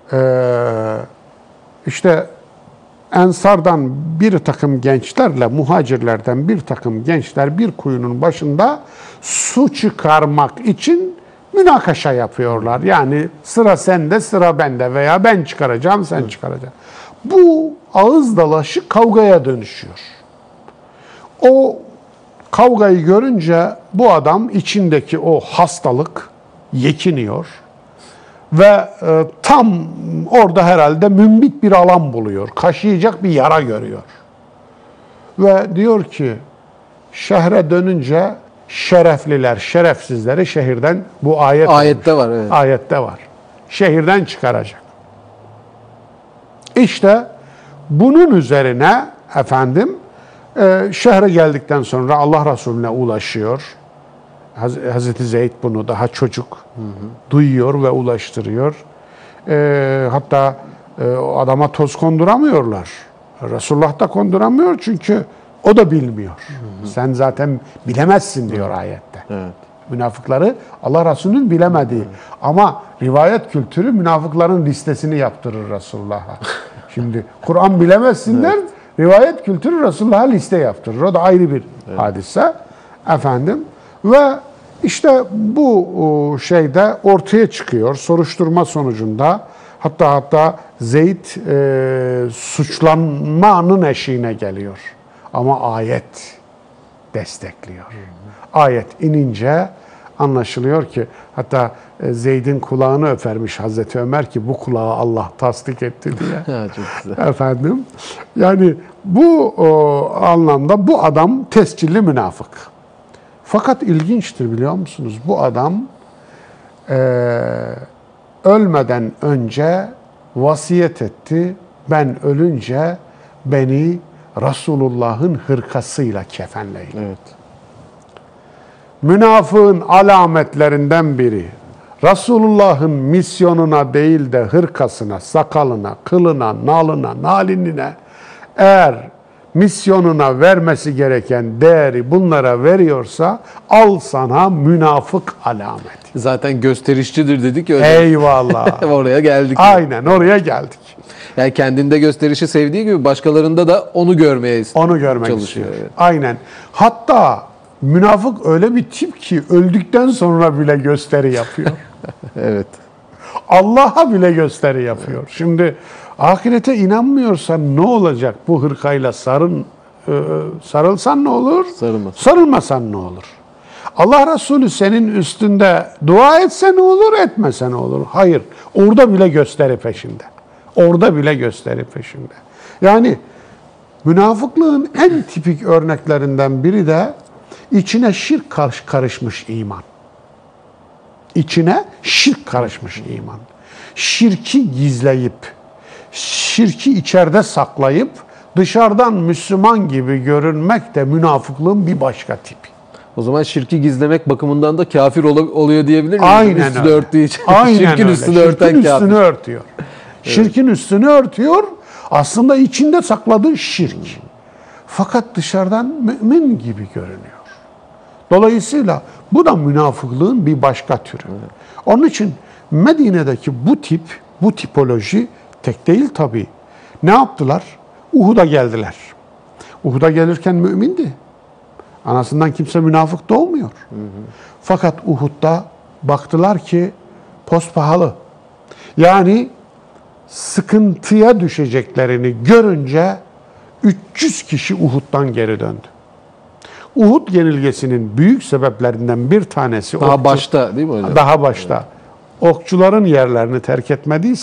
işte Ensardan bir takım gençlerle muhacirlerden bir takım gençler bir kuyunun başında su çıkarmak için münakaşa yapıyorlar. Yani sıra sende, sıra bende veya ben çıkaracağım, sen çıkaracaksın. Bu ağız dalaşı kavgaya dönüşüyor. O kavgayı görünce bu adam içindeki o hastalık yekiniyor ve tam orada herhalde mümbit bir alan buluyor. Kaşıyacak bir yara görüyor. Ve diyor ki şehre dönünce şerefliler, şerefsizleri şehirden bu Ayette var. Evet. Ayette var. Şehirden çıkaracak. İşte bunun üzerine şehre geldikten sonra Allah Resulüne ulaşıyor. Hazreti Zeyd bunu daha çocuk duyuyor ve ulaştırıyor. Hatta adama toz konduramıyorlar. Resulullah da konduramıyor çünkü o da bilmiyor. Sen zaten bilemezsin diyor ayette. Evet. Münafıkları Allah Resulü'nün bilemediği. Ama rivayet kültürü münafıkların listesini yaptırır Resulullah'a. Şimdi Kur'an bilemezsinler, rivayet kültürü Resulullah'a liste yaptırır. O da ayrı bir hadise. Ve işte bu şeyde ortaya çıkıyor. Soruşturma sonucunda hatta Zeyd suçlanmanın eşiğine geliyor. Ama ayet destekliyor. Ayet inince anlaşılıyor ki hatta Zeyd'in kulağını öpermiş Hazreti Ömer ki bu kulağı Allah tasdik etti diye. Ha, çok güzel. Efendim, yani bu anlamda bu adam tescilli münafık. Fakat ilginçtir biliyor musunuz? Bu adam ölmeden önce vasiyet etti. Ben ölünce beni Resulullah'ın hırkasıyla kefenleyin. Evet. Münafığın alametlerinden biri, Resulullah'ın misyonuna değil de hırkasına, sakalına, kılına, nalına, nalinine, eğer misyonuna vermesi gereken değeri bunlara veriyorsa, al sana münafık alameti. Zaten gösterişçidir dedik ya hocam. Eyvallah. Oraya geldik. Aynen oraya geldik. Yani kendinde gösterişi sevdiği gibi başkalarında da onu görmeye Onu görmek çalışıyor. istiyor. Evet. Aynen. Hatta münafık öyle bir tip ki öldükten sonra bile gösteri yapıyor. Evet. Allah'a bile gösteri yapıyor. Şimdi ahirete inanmıyorsan ne olacak bu hırkayla sarılsan ne olur? Sarılmasan. Sarılmasan ne olur? Allah Resulü senin üstünde dua etse ne olur, etmese ne olur? Hayır. Orada bile gösteri peşinde. Orada bile gösteri peşinde. Yani münafıklığın en tipik örneklerinden biri de içine şirk karışmış iman. İçine şirk karışmış iman. Şirki gizleyip, şirki içeride saklayıp dışarıdan Müslüman gibi görünmek de münafıklığın bir başka tipi. O zaman şirki gizlemek bakımından da kafir oluyor diyebilir miyiz? Aynen Üstünü öyle. örttüğü için. Aynen Şirkin öyle. üstünü örten Şirkin kafir. üstünü örtüyor. Şirkin üstünü örtüyor. Aslında içinde sakladığı şirk. Fakat dışarıdan mümin gibi görünüyor. Dolayısıyla bu da münafıklığın bir başka türü. Onun için Medine'deki bu tipoloji tek değil tabii. Ne yaptılar? Uhud'a geldiler. Uhud'a gelirken mümindi. Anasından kimse münafık doğmuyor. Fakat Uhud'da baktılar ki post pahalı. Yani sıkıntıya düşeceklerini görünce 300 kişi Uhud'dan geri döndü. Uhud yenilgesinin büyük sebeplerinden bir tanesi Daha başta değil mi hocam? Daha başta. Evet. Okçuların yerlerini terk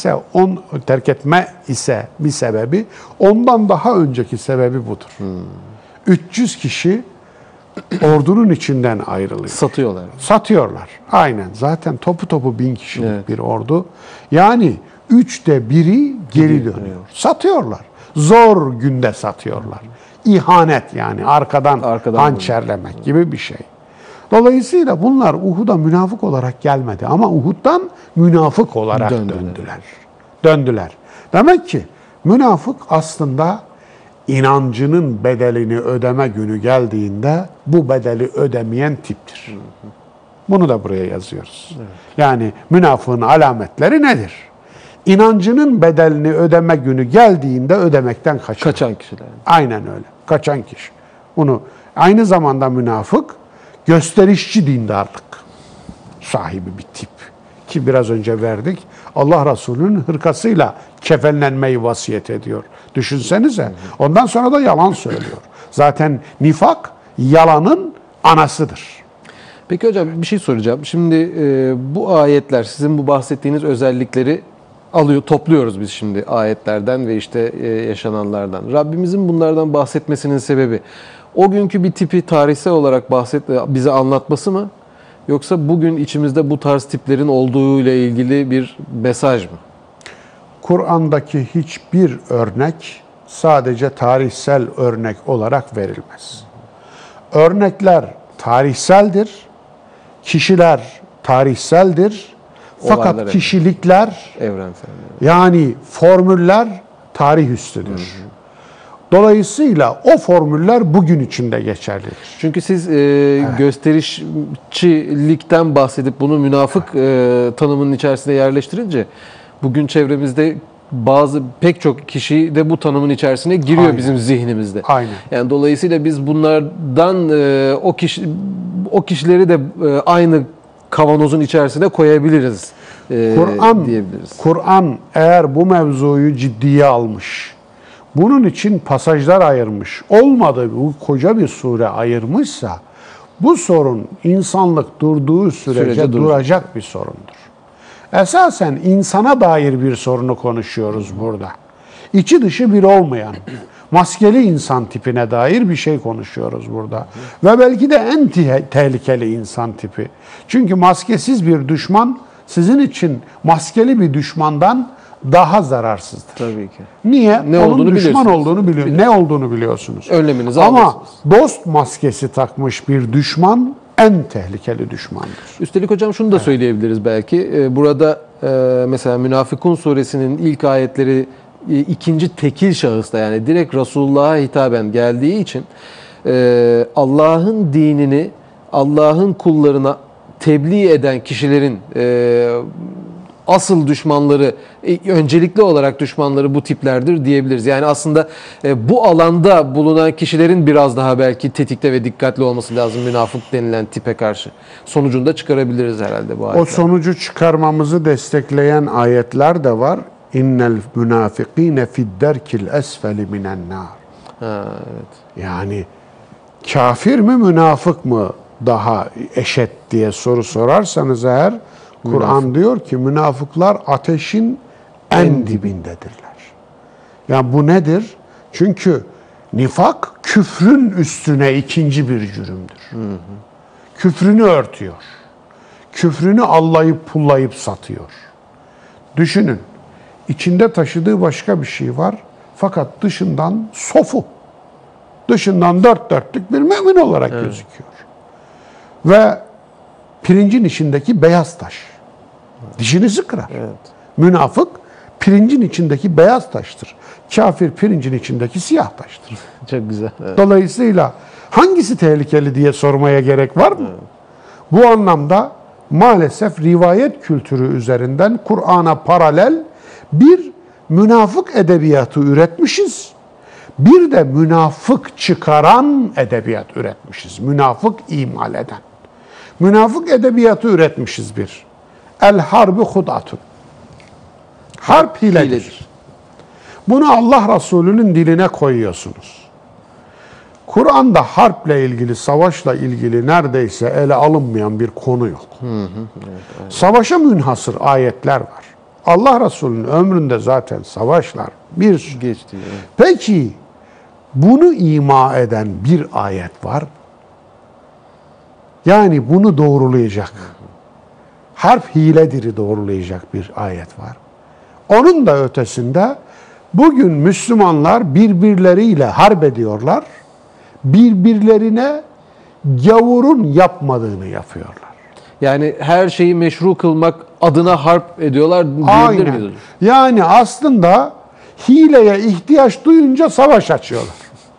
etme ise bir sebebi, ondan daha önceki sebebi budur. 300 kişi ordunun içinden ayrılıyor. Satıyorlar. Satıyorlar. Aynen. Zaten topu 1000 kişilik Evet. bir ordu. Yani 1/3'ü geri dönüyor. Satıyorlar. Zor günde satıyorlar. İhanet yani. Arkadan hançerlemek gibi bir şey. Dolayısıyla bunlar Uhud'a münafık olarak gelmedi. Ama Uhud'dan münafık olarak döndüler. Demek ki münafık aslında inancının bedelini ödeme günü geldiğinde bu bedeli ödemeyen tiptir. Bunu da buraya yazıyoruz. Evet. Yani münafığın alametleri nedir? İnancının bedelini ödeme günü geldiğinde ödemekten kaçan kişiler. Aynen öyle. Kaçan kişi. Bunu aynı zamanda münafık gösterişçi dindarlık sahibi bir tip. Ki biraz önce verdik. Allah Resulü'nün hırkasıyla kefenlenmeyi vasiyet ediyor. Düşünsenize. Ondan sonra da yalan söylüyor. Zaten nifak yalanın anasıdır. Peki hocam bir şey soracağım. Şimdi bu ayetler, sizin bu bahsettiğiniz özellikleri topluyoruz biz şimdi ayetlerden ve işte yaşananlardan. Rabbimizin bunlardan bahsetmesinin sebebi o günkü bir tipi tarihsel olarak bize anlatması mı? Yoksa bugün içimizde bu tarz tiplerin olduğu ile ilgili bir mesaj mı? Kur'an'daki hiçbir örnek sadece tarihsel örnek olarak verilmez. Örnekler tarihseldir, kişiler tarihseldir, fakat kişilikler evrensel. Yani formüller tarih üstüdür. Dolayısıyla o formüller bugün içinde geçerlidir. Çünkü siz gösterişçilikten bahsedip bunu münafık tanımının içerisine yerleştirince bugün çevremizde pek çok kişi de bu tanımın içerisine giriyor. Aynen. Bizim zihnimizde. Aynen. Yani dolayısıyla biz bunlardan o kişileri de aynı kavanozun içerisine koyabiliriz diyebiliriz. Kur'an eğer bu mevzuyu ciddiye almış, bunun için pasajlar ayırmış, olmadı bu koca bir sure ayırmışsa, Bu sorun insanlık durduğu sürece duracak bir sorundur. Esasen insana dair bir sorunu konuşuyoruz burada. İçi dışı bir olmayan, maskeli insan tipine dair bir şey konuşuyoruz burada. Ve belki de en tehlikeli insan tipi. Çünkü maskesiz bir düşman sizin için maskeli bir düşmandan daha zararsızdır. Tabii ki. Niye? Ne onun olduğunu düşman biliyorsunuz. olduğunu biliyor. Ne olduğunu biliyorsunuz. Önleminizi Ama alırsınız. dost maskesi takmış bir düşman en tehlikeli düşmandır. Üstelik hocam şunu da söyleyebiliriz belki. Burada mesela Münafıkun suresinin ilk ayetleri ikinci tekil şahısta, yani direkt Resulullah'a hitaben geldiği için Allah'ın dinini Allah'ın kullarına tebliğ eden kişilerin asıl düşmanları, öncelikli olarak düşmanları bu tiplerdir diyebiliriz. Yani aslında bu alanda bulunan kişilerin biraz daha belki tetikte ve dikkatli olması lazım münafık denilen tipe karşı. Sonucunu da çıkarabiliriz herhalde bu ayetler. O sonucu çıkarmamızı destekleyen ayetler de var. İnnel münafikîne fidderkil esfeli minen nar. Evet. Yani kafir mi münafık mı daha eşit diye soru sorarsanız eğer, Kur'an diyor ki münafıklar ateşin en dibindedirler. Yani bu nedir? Çünkü nifak küfrün üstüne ikinci bir cürümdür. Küfrünü örtüyor. Küfrünü allayıp pullayıp satıyor. Düşünün, içinde taşıdığı başka bir şey var fakat dışından sofu. Dışından dört dörtlük bir mümin olarak gözüküyor. Ve pirincin içindeki beyaz taş. Dişinizi kırar. Evet. Münafık pirincin içindeki beyaz taştır. Kafir pirincin içindeki siyah taştır. Çok güzel. Evet. Dolayısıyla hangisi tehlikeli diye sormaya gerek var mı? Evet. Bu anlamda maalesef rivayet kültürü üzerinden Kur'an'a paralel bir münafık edebiyatı üretmişiz. Bir de münafık çıkaran edebiyat üretmişiz. Münafık imal eden. Münafık edebiyatı üretmişiz bir. El harbi hud'atun. Harp hiledir. Bunu Allah Resulü'nün diline koyuyorsunuz. Kur'an'da harple ilgili, savaşla ilgili neredeyse ele alınmayan bir konu yok. Evet. Savaşa münhasır ayetler var. Allah Resulü'nün ömründe zaten savaşlar bir sürü. Geçti. Evet. Peki bunu ima eden bir ayet var. Yani bunu doğrulayacak. Harp hiledir'i doğrulayacak bir ayet var. Onun da ötesinde bugün Müslümanlar birbirleriyle harp ediyorlar. Birbirlerine gavurun yapmadığını yapıyorlar. Yani her şeyi meşru kılmak adına harp ediyorlar diyebilir miyiz? Yani aslında hileye ihtiyaç duyunca savaş açıyorlar.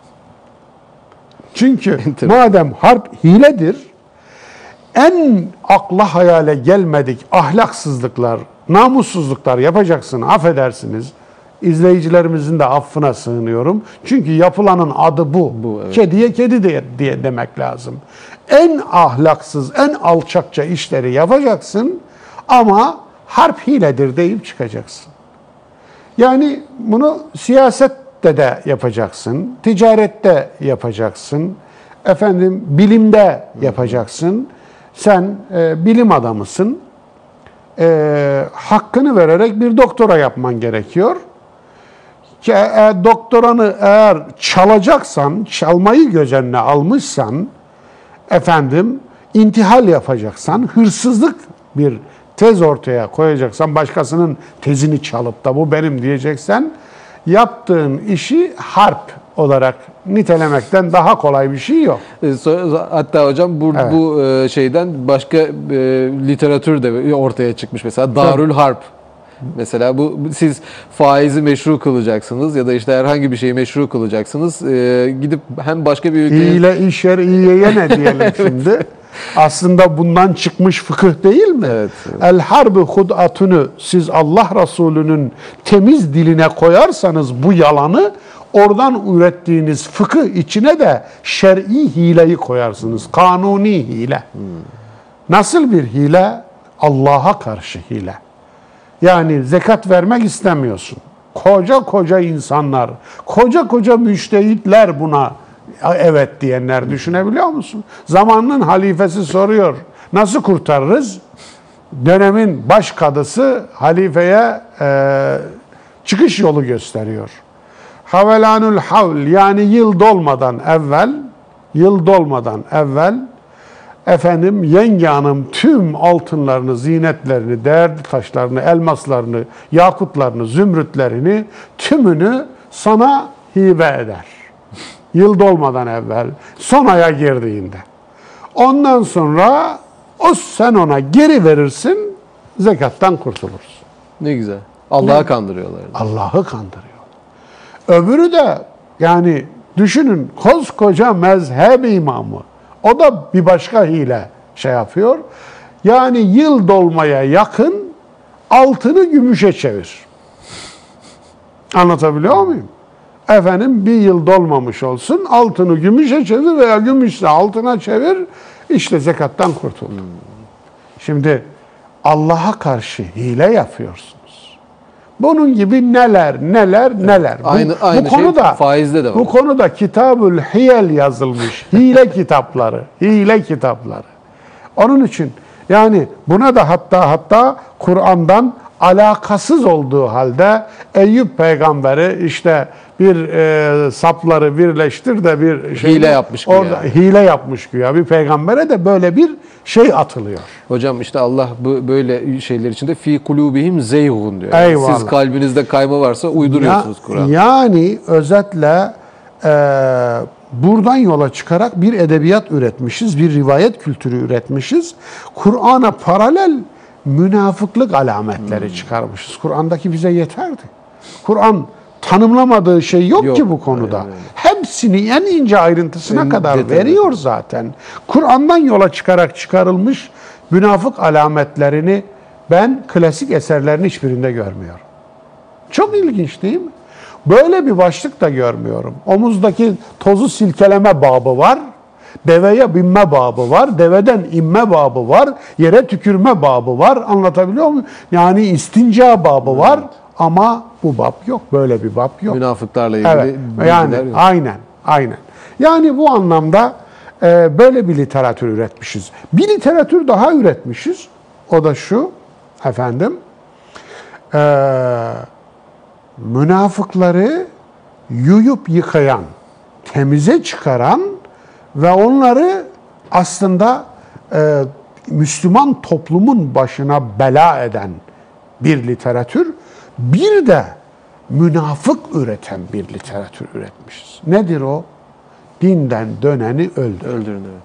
Çünkü madem harp hiledir, en akla hayale gelmedik ahlaksızlıklar, namussuzluklar yapacaksın, affedersiniz. İzleyicilerimizin de affına sığınıyorum. Çünkü yapılanın adı bu. Evet. Kediye kedi diye demek lazım. En ahlaksız, en alçakça işleri yapacaksın ama harp hiledir deyip çıkacaksın. Yani bunu siyasette de yapacaksın, ticarette yapacaksın, bilimde yapacaksın. Sen bilim adamısın, hakkını vererek bir doktora yapman gerekiyor. Doktoranı eğer çalacaksan, çalmayı göz önüne almışsan, intihal yapacaksan, hırsızlık bir tez ortaya koyacaksan, başkasının tezini çalıp da bu benim diyeceksen, yaptığın işi harp olarak nitelemekten daha kolay bir şey yok. Hatta hocam bu şeyden başka literatür de ortaya çıkmış. Mesela Darül Harp. Mesela siz faizi meşru kılacaksınız ya da işte herhangi bir şeyi meşru kılacaksınız. Gidip hem başka bir ülkeye... İyile işer iyiyeye ne diyelim şimdi? Aslında bundan çıkmış fıkıh değil mi? Evet. El harbi hud'atunu siz Allah Resulü'nün temiz diline koyarsanız bu yalanı, oradan ürettiğiniz fıkıh içine de şer'i hileyi koyarsınız. Kanuni hile. Nasıl bir hile? Allah'a karşı hile. Yani zekat vermek istemiyorsun. Koca koca insanlar, koca koca müştehitler buna evet diyenler düşünebiliyor musun? Zamanının halifesi soruyor. Nasıl kurtarırız? Dönemin baş kadısı halifeye çıkış yolu gösteriyor. Havelanul havl, yani yıl dolmadan evvel efendim yenge hanım tüm altınlarını, zinetlerini, değerli taşlarını, elmaslarını, yakutlarını, zümrütlerini tümünü sana hibe eder. Yıl dolmadan evvel, son aya girdiğinde. Ondan sonra sen ona geri verirsin, zekattan kurtulursun. Ne güzel. Allah'ı kandırıyorlar. Allah'ı kandırıyor. Öbürü de yani düşünün, koskoca mezhep imamı. O da bir başka hile şey yapıyor. Yani yıl dolmaya yakın altını gümüşe çevir. Anlatabiliyor muyum? Efendim bir yıl dolmamış olsun, altını gümüşe çevir veya gümüşse altına çevir, işte zekattan kurtul. Şimdi Allah'a karşı hile yapıyorsunuz. Bunun gibi neler. Aynı bu konuda, şey faizde de var. Bu konuda Kitabül Hiyel yazılmış. Hile kitapları. Onun için yani buna da hatta Kur'an'dan alakasız olduğu halde Eyüp peygamberi işte bir sapları birleştir de bir şey hile yapmış güya. Orada hile yapmış güya. Bir peygambere de böyle bir şey atılıyor. Hocam işte Allah böyle şeyler içinde fi kulubihim zeyhun diyor. Eyvallah. Siz kalbinizde kayma varsa uyduruyorsunuz Kur'an. Yani özetle buradan yola çıkarak bir edebiyat üretmişiz, bir rivayet kültürü üretmişiz. Kur'an'a paralel münafıklık alametleri çıkarmışız. Kur'an'daki bize yeterdi. Kur'an tanımlamadığı şey yok ki bu konuda. Aynen. Hepsini en ince ayrıntısına kadar detaylı veriyor zaten. Kur'an'dan yola çıkarak çıkarılmış münafık alametlerini ben klasik eserlerin hiçbirinde görmüyorum. Çok ilginç değil mi? Böyle bir başlık da görmüyorum. Omuzdaki tozu silkeleme babı var. Deveye binme babı var. Deveden inme babı var. Yere tükürme babı var. Anlatabiliyor muyum? Yani istinca babı var. Ama bu bab yok. Böyle bir bab yok. Münafıklarla ilgili bilgiler yani yok. aynen. Yani bu anlamda böyle bir literatür üretmişiz. Bir literatür daha üretmişiz. O da şu efendim. Münafıkları yuyup yıkayan, temize çıkaran ve onları aslında Müslüman toplumun başına bela eden bir literatür, bir de münafık üreten bir literatür üretmişiz. Nedir o? Dinden döneni Öldürün, evet.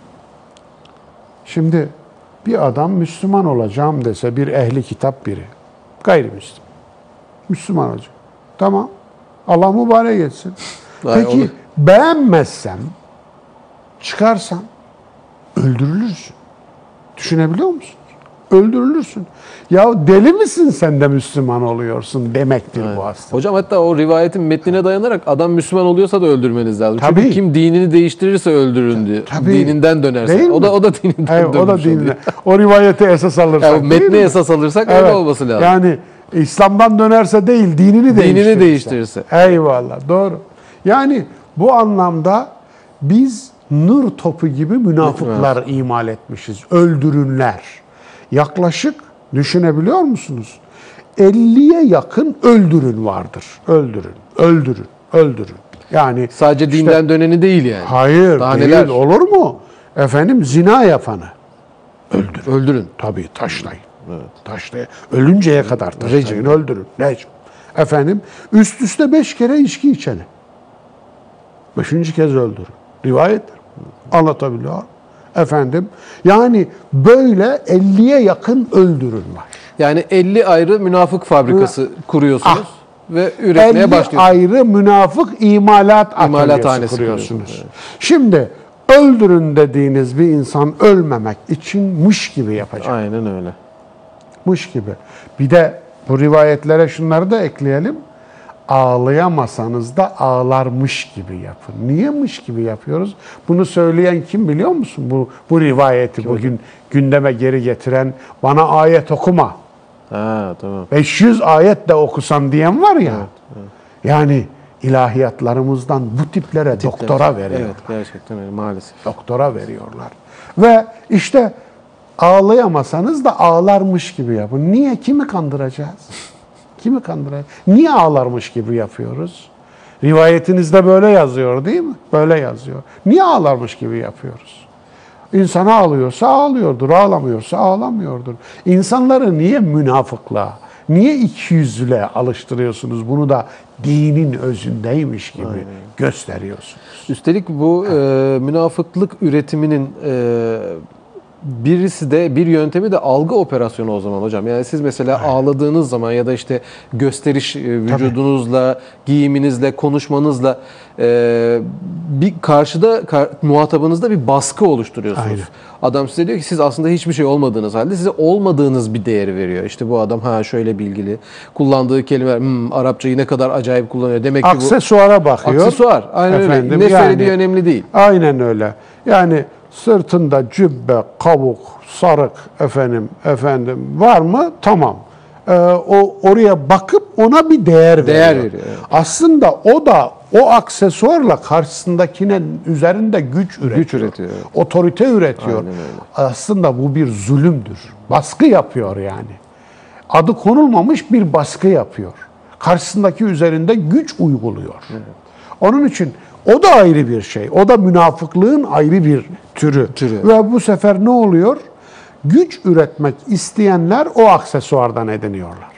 Şimdi bir adam Müslüman olacağım dese, bir ehli kitap biri, gayrimüslim, Müslüman olacak. Tamam. Allah mübarek etsin. Peki beğenmezsem, çıkarsam öldürülürsün. Düşünebiliyor musun? Öldürülürsün. Ya deli misin sen de Müslüman oluyorsun demektir bu aslında. Hocam hatta o rivayetin metnine dayanarak adam Müslüman oluyorsa da öldürmeniz lazım. Tabii. Çünkü kim dinini değiştirirse öldürün diyor. Tabii. Dininden dönerse. Değil O da dininden dönmüş o da oluyor. O rivayeti esas alırsak. Yani metni esas alırsak öyle olması lazım. Yani İslam'dan dönerse değil, dinini değiştirirse. Eyvallah, doğru. Yani bu anlamda biz nur topu gibi münafıklar imal etmişiz. Öldürünler. Yaklaşık düşünebiliyor musunuz? 50'ye yakın öldürün vardır. Öldürün. Yani Sadece dinden döneni değil yani. hayır, Daha değil. neler? Olur mu? Efendim zina yapanı Öldürün. tabii taşlayın. Evet. Taşlayın. Ölünceye kadar taşlayın, öldürün. Recm. Efendim üst üste 5 kere içki içeni. 5. kez öldürün. Rivayettir. Anlatabiliyor. Efendim yani böyle 50'ye yakın öldürün var. Yani 50 ayrı münafık fabrikası kuruyorsunuz ve üretmeye 50 başlıyorsunuz. ayrı münafık imalat İmalathanesi atölyesi kuruyorsunuz. kuruyorsunuz, evet. Şimdi öldürün dediğiniz bir insan ölmemek için mış gibi yapacak. Aynen öyle. Mış gibi. Bir de bu rivayetlere şunları da ekleyelim. Ağlayamasanız da ağlarmış gibi yapın. Niye mış gibi yapıyoruz? Bunu söyleyen kim biliyor musun? Bu rivayeti bugün gündeme geri getiren, bana ayet okuma. Ha, tamam. 500 ayet de okusan diyen var ya. Evet. Yani ilahiyatlarımızdan bu tiplere doktora veriyorlar. Evet, gerçekten öyle maalesef. Doktora veriyorlar. Ve işte ağlayamasanız da ağlarmış gibi yapın. Niye? Kimi kandıracağız? Kimi kandıracağız? Niye ağlarmış gibi yapıyoruz? Rivayetinizde böyle yazıyor değil mi? Böyle yazıyor. Niye ağlarmış gibi yapıyoruz? İnsan ağlıyorsa ağlıyordur, ağlamıyorsa ağlamıyordur. İnsanları niye münafıklığa, niye ikiyüzlülüğe alıştırıyorsunuz? Bunu da dinin özündeymiş gibi gösteriyorsunuz. Üstelik bu münafıklık üretiminin birisi de bir yöntemi de algı operasyonu o zaman hocam. Yani siz mesela ağladığınız zaman ya da işte gösteriş vücudunuzla, giyiminizle, konuşmanızla bir karşıda muhatabınızda bir baskı oluşturuyorsunuz. Aynen. Adam size diyor ki siz aslında hiçbir şey olmadığınız halde size olmadığınız bir değeri veriyor. İşte bu adam şöyle bilgili. Kullandığı kelimeler Arapçayı ne kadar acayip kullanıyor. Demek ki Aksesuara bakıyor. Aksesuar. Aynen Efendim, öyle. Ne söylediği önemli değil. Aynen öyle. Yani sırtında cübbe, kabuk, sarık efendim var mı? Tamam. Oraya bakıp ona bir değer veriyor. veriyor. Evet. Aslında o da o aksesuarla karşısındakinin üzerinde güç üretiyor. Evet. Otorite üretiyor. Aynen öyle. Aslında bu bir zulümdür. Baskı yapıyor yani. Adı konulmamış bir baskı yapıyor. Karşısındaki üzerinde güç uyguluyor. Evet. Onun için o da ayrı bir şey. O da münafıklığın ayrı bir türü. Ve bu sefer ne oluyor? Güç üretmek isteyenler o aksesuardan ediniyorlar.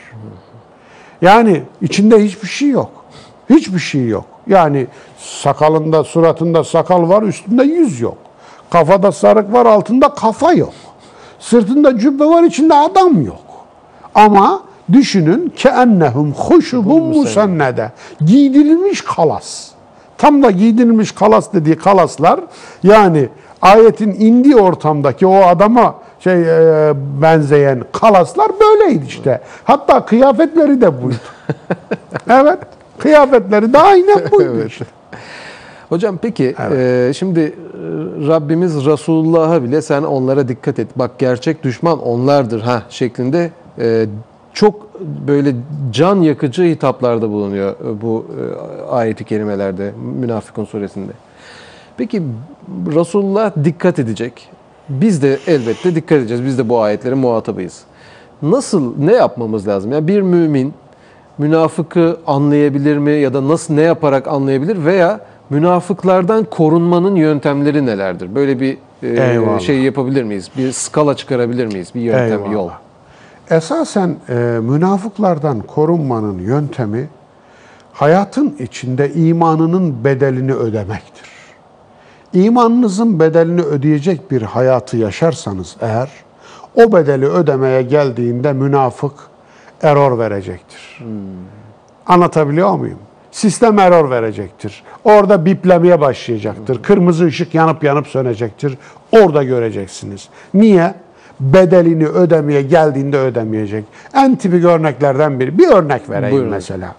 Yani içinde hiçbir şey yok. Hiçbir şey yok. Yani sakalında, suratında sakal var, üstünde yüz yok. Kafada sarık var, altında kafa yok. Sırtında cübbe var, içinde adam yok. Ama düşünün keennehum huşubun musannede. Giydirilmiş kalas. Tam da giydirilmiş kalas dediği kalaslar yani ayetin indiği ortamdaki o adama benzeyen kalaslar böyleydi işte. Hatta kıyafetleri de buydu. Evet. Kıyafetleri de aynen buydu işte. Hocam peki şimdi Rabbimiz Resulullah'a bile sen onlara dikkat et. Bak gerçek düşman onlardır şeklinde çok böyle can yakıcı hitaplarda bulunuyor bu ayet-i kerimelerde Münafıkun suresinde. Peki Resulullah dikkat edecek. Biz de elbette dikkat edeceğiz. Biz de bu ayetlerin muhatabıyız. Ne yapmamız lazım? Yani bir mümin münafıkı anlayabilir mi ya da ne yaparak anlayabilir veya münafıklardan korunmanın yöntemleri nelerdir? Böyle bir şey yapabilir miyiz? Bir skala çıkarabilir miyiz? Bir yöntem, bir yol. Esasen münafıklardan korunmanın yöntemi hayatın içinde imanının bedelini ödemektir. İmanınızın bedelini ödeyecek bir hayatı yaşarsanız eğer, o bedeli ödemeye geldiğinde münafık error verecektir. Anlatabiliyor muyum? Sistem error verecektir. Orada biplemeye başlayacaktır. Kırmızı ışık yanıp yanıp sönecektir. Orada göreceksiniz. Niye? Bedelini ödemeye geldiğinde ödemeyecek. En tipik örneklerden biri. Bir örnek vereyim. Buyurun. Mesela.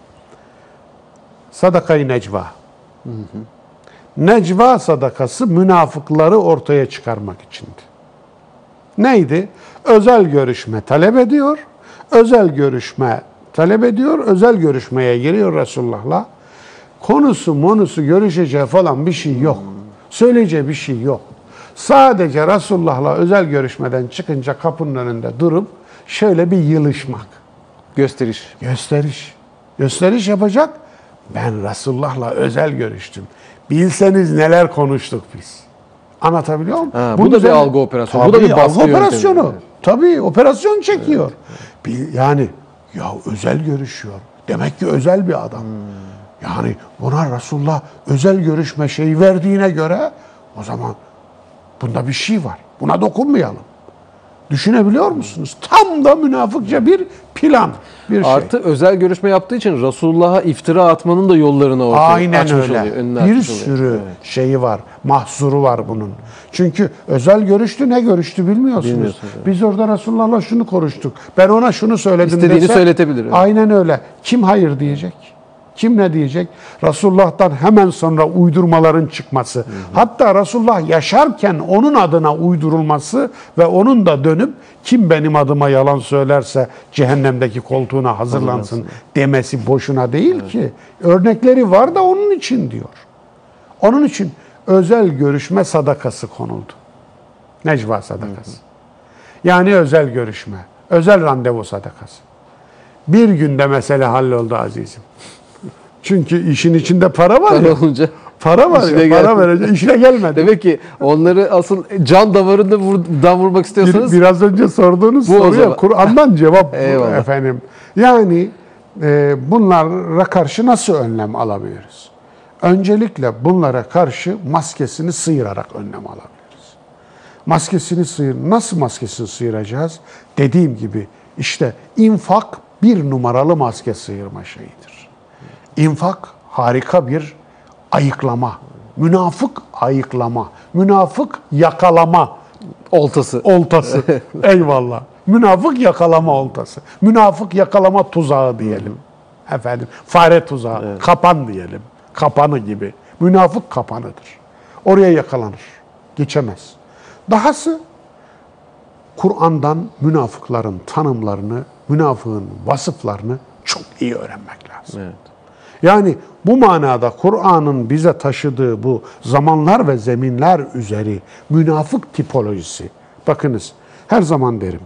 Sadaka-i necva. Necva sadakası münafıkları ortaya çıkarmak içindi. Neydi? Özel görüşme talep ediyor. Özel görüşmeye giriyor Resulullah'la. Konusu görüşeceği falan bir şey yok. Söyleyeceği bir şey yok. Sadece Resulullah'la özel görüşmeden çıkınca kapının önünde durup şöyle bir yılışmak. Gösteriş yapacak. Ben Resulullah'la özel görüştüm. Bilseniz neler konuştuk biz. Anlatabiliyor muyum? Bu da bir algı operasyonu. Bu da bir baskı operasyonu. Yöntemi. Tabii operasyon çekiyor. Yani özel görüşüyor. Demek ki özel bir adam. Yani buna Resulullah özel görüşme şeyi verdiğine göre o zaman bunda bir şey var. Buna dokunmayalım. Düşünebiliyor musunuz? Tam da münafıkça bir plan. Artı özel görüşme yaptığı için Resulullah'a iftira atmanın da yollarını ortaya açmış oluyor. Bir sürü şeyi var. Mahsuru var bunun. Çünkü özel görüştü ne görüştü bilmiyorsunuz. Biz orada Resulullah'la şunu konuştuk. Ben ona şunu söyledim İstediğini söyletebilir. Aynen öyle. Kim hayır diyecek? Kim ne diyecek? Resulullah'tan hemen sonra uydurmaların çıkması. Hatta Resulullah yaşarken onun adına uydurulması ve onun da dönüp kim benim adıma yalan söylerse cehennemdeki koltuğuna hazırlansın demesi boşuna değil ki. Örnekleri var da onun için diyor. Onun için özel görüşme sadakası konuldu. Necva sadakası. Yani özel görüşme, özel randevu sadakası. Bir günde mesele halloldu azizim. Çünkü işin içinde para var ya. Olunca Para var ya, para verecek. İşine gelmedi. Demek ki onları asıl can damarından vurmak istiyorsanız biraz önce sorduğunuz soruya Kur'an'dan cevap efendim. Yani bunlara karşı nasıl önlem alabiliriz? Öncelikle bunlara karşı maskesini sıyırarak önlem alabiliriz. Nasıl maskesini sıyıracağız? Dediğim gibi işte infak bir numaralı maske sıyırma şeyidir. İnfak harika bir ayıklama, münafık ayıklama, münafık yakalama oltası. Eyvallah. Münafık yakalama oltası. Münafık yakalama tuzağı diyelim. Efendim, fare tuzağı, kapan diyelim. Kapanı gibi. Münafık kapanıdır. Oraya yakalanır. Geçemez. Dahası Kur'an'dan münafıkların tanımlarını, münafığın vasıflarını çok iyi öğrenmek lazım. Evet. Yani bu manada Kur'an'ın bize taşıdığı bu zamanlar ve zeminler üzeri münafık tipolojisi. Bakınız, her zaman derim.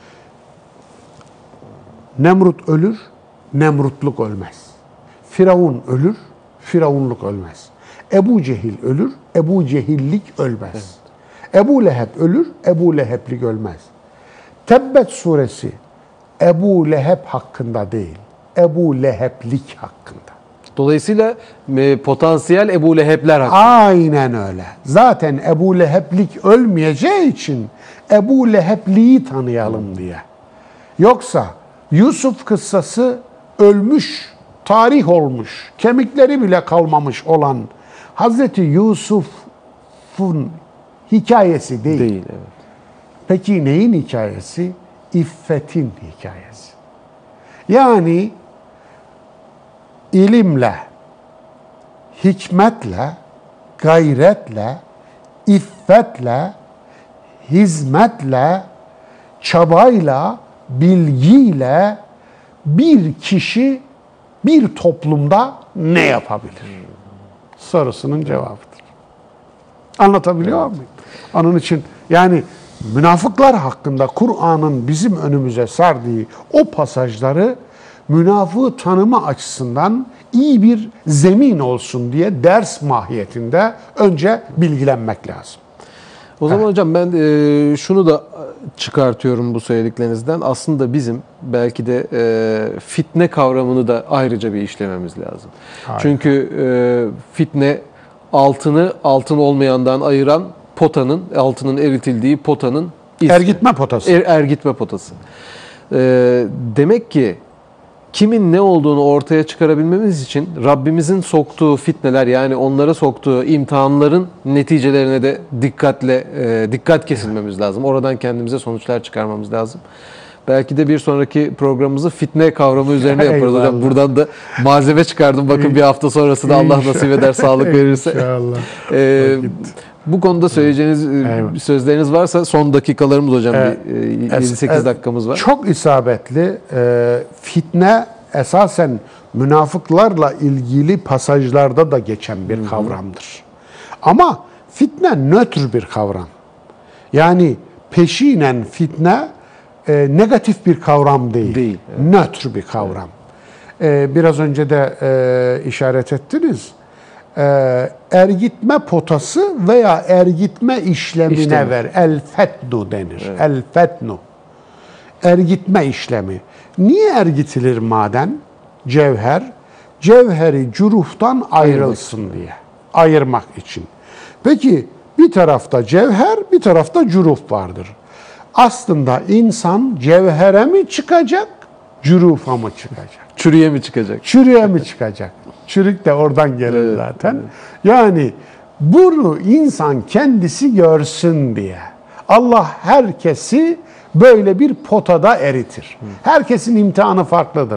Nemrut ölür, Nemrutluk ölmez. Firavun ölür, Firavunluk ölmez. Ebu Cehil ölür, Ebu Cehillik ölmez. Evet. Ebu Leheb ölür, Ebu Leheblik ölmez. Tebbet suresi Ebu Leheb hakkında değil, Ebu Leheblik hakkında. Dolayısıyla potansiyel Ebu Leheb'ler hakkında. Aynen öyle. Zaten Ebu Leheblik ölmeyeceği için Ebu Lehebliği tanıyalım diye. Yoksa Yusuf kıssası ölmüş, tarih olmuş, kemikleri bile kalmamış olan Hazreti Yusuf'un hikayesi değil. Değil, evet. Peki neyin hikayesi? İffetin hikayesi. Yani ilimle, hikmetle, gayretle, iffetle, hizmetle, çabayla, bilgiyle bir kişi bir toplumda ne yapabilir? Sorusunun cevabıdır. Anlatabiliyor muyum? Onun için yani münafıklar hakkında Kur'an'ın bizim önümüze sardığı o pasajları münafığı tanıma açısından iyi bir zemin olsun diye ders mahiyetinde önce bilgilenmek lazım. O zaman hocam ben şunu da çıkartıyorum bu söylediklerinizden. Aslında bizim belki de fitne kavramını da ayrıca bir işlememiz lazım. Hayır. Çünkü fitne altını altın olmayandan ayıran potanın, altının eritildiği potanın ismi. Ergitme potası. Ergitme potası. Demek ki kimin ne olduğunu ortaya çıkarabilmemiz için Rabbimizin soktuğu fitneler, yani onlara soktuğu imtihanların neticelerine de dikkat kesilmemiz lazım. Oradan kendimize sonuçlar çıkarmamız lazım. Belki de bir sonraki programımızı fitne kavramı üzerine yaparız hocam. Buradan da malzeme çıkardım. Bakın bir hafta sonrası da Allah nasip eder, sağlık verirse. İnşallah. Bu konuda söyleyeceğiniz sözleriniz varsa son dakikalarımız hocam. 7-8 dakikamız var. Çok isabetli. Fitne esasen münafıklarla ilgili pasajlarda da geçen bir kavramdır. Ama fitne nötr bir kavram. Yani peşinen fitne negatif bir kavram değil. Evet. Nötr bir kavram. Biraz önce de işaret ettiniz. Ergitme potası veya ergitme işlemine ver. El-fetnu denir. Evet. El-fetnu. Ergitme işlemi. Niye ergitilir maden? Cevher. Cevheri cüruftan ayrılsın diye. Ayırmak için. Peki bir tarafta cevher, bir tarafta cüruf vardır. Aslında insan cevhere mi çıkacak, cürufa mı çıkacak? Çürüye mi çıkacak? Çürüye mi çıkacak? Çürük de oradan gelir zaten. Evet. Yani bunu insan kendisi görsün diye Allah herkesi böyle bir potada eritir. Herkesin imtihanı farklıdır.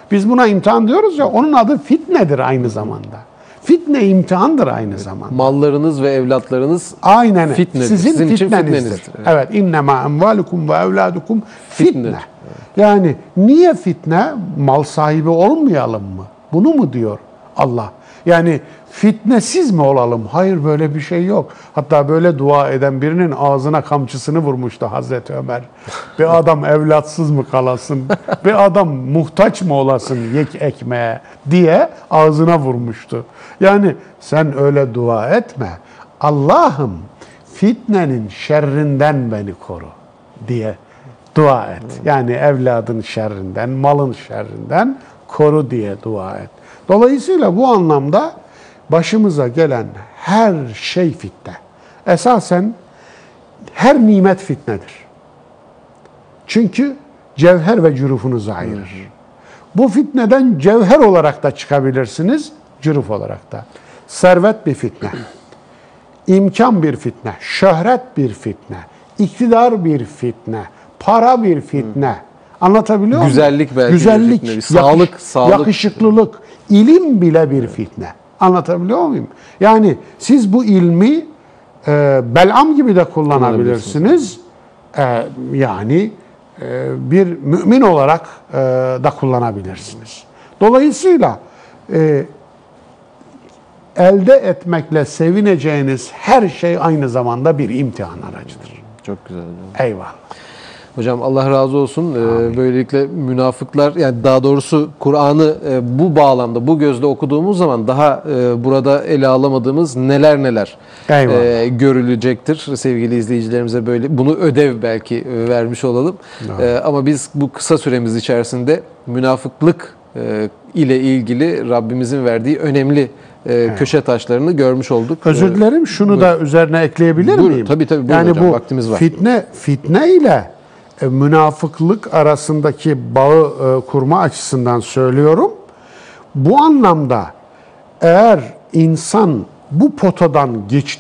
Biz buna imtihan diyoruz ya, onun adı fitnedir aynı zamanda. Fitne imtihandır aynı zamanda. Mallarınız ve evlatlarınız Aynen. fitnedir. Sizin için fitnenizdir. fitnenizdir. Evet. İnnemâ emvâlukum ve evlâdukum fitne. Fitnedir. Yani niye fitne? Mal sahibi olmayalım mı? Bunu mu diyor Allah? Yani fitnesiz mi olalım? Hayır, böyle bir şey yok. Hatta böyle dua eden birinin ağzına kamçısını vurmuştu Hazreti Ömer. Bir adam evlatsız mı kalasın? Bir adam muhtaç mı olasın yek ekmeğe diye ağzına vurmuştu. Yani sen öyle dua etme. Allah'ım fitnenin şerrinden beni koru diye dua et. Yani evladın şerrinden, malın şerrinden koru diye dua et. Dolayısıyla bu anlamda başımıza gelen her şey fitne. Esasen her nimet fitnedir. Çünkü cevher ve cürufunuzu ayırır. Bu fitneden cevher olarak da çıkabilirsiniz, cüruf olarak da. Servet bir fitne, imkan bir fitne, şöhret bir fitne, iktidar bir fitne, para bir fitne. Anlatabiliyor muyum? Güzellik belki Güzellik, bir fitne, sağlık, yakışıklılık, ilim bile bir fitne. Anlatabiliyor muyum? Yani siz bu ilmi Bel'am gibi de kullanabilirsiniz. Bir mümin olarak da kullanabilirsiniz. Dolayısıyla elde etmekle sevineceğiniz her şey aynı zamanda bir imtihan aracıdır. Çok güzel hocam. Eyvallah. Hocam Allah razı olsun. Böylelikle münafıklar, yani daha doğrusu Kur'an'ı bu bağlamda, bu gözle okuduğumuz zaman daha burada ele alamadığımız neler görülecektir. Sevgili izleyicilerimize böyle bunu ödev belki vermiş olalım. Ama biz bu kısa süremiz içerisinde münafıklık ile ilgili Rabbimizin verdiği önemli köşe taşlarını görmüş olduk. Özür dilerim, şunu da üzerine ekleyebilir miyim? Tabii buyurun yani hocam, bu vaktimiz var. Fitne ile münafıklık arasındaki bağı kurma açısından söylüyorum. Bu anlamda eğer insan bu potadan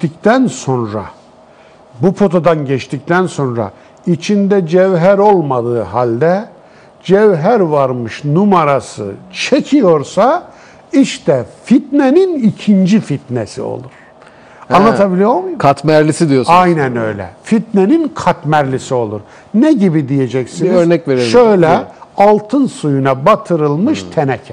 geçtikten sonra içinde cevher olmadığı halde cevher varmış numarası çekiyorsa işte fitnenin ikinci fitnesi olur. Anlatabiliyor muyum? Katmerlisi diyorsunuz. Aynen öyle. Fitnenin katmerlisi olur. Ne gibi diyeceksiniz? Bir örnek verelim. Şöyle, Evet. altın suyuna batırılmış teneke.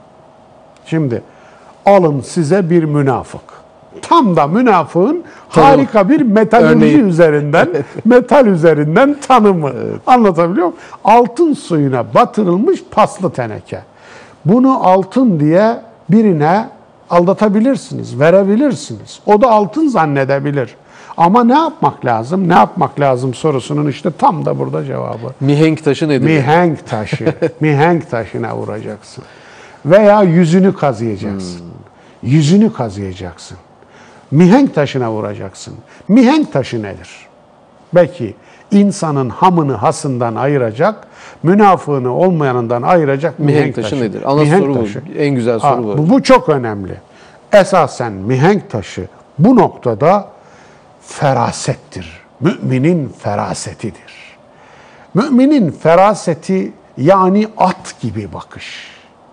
Şimdi alın size bir münafık. Tam da münafığın harika bir metaloloji üzerinden, metal üzerinden tanımı. Evet. Anlatabiliyor muyum? Altın suyuna batırılmış paslı teneke. Bunu altın diye birine aldatabilirsiniz, verebilirsiniz. O da altın zannedebilir. Ama ne yapmak lazım? Ne yapmak lazım sorusunun işte tam da burada cevabı. Mihenk taşı nedir? Mihenk taşı. Mihenk taşına vuracaksın. Veya yüzünü kazıyacaksın. Yüzünü kazıyacaksın. Mihenk taşına vuracaksın. Mihenk taşı nedir? Belki insanın hamını hasından ayıracak, münafığını olmayanından ayıracak mihenk taşı nedir? Ana soru bu. En güzel soru bu. Bu çok önemli. Esasen mihenk taşı bu noktada ferasettir. Müminin ferasetidir. Müminin feraseti yani at gibi bakış.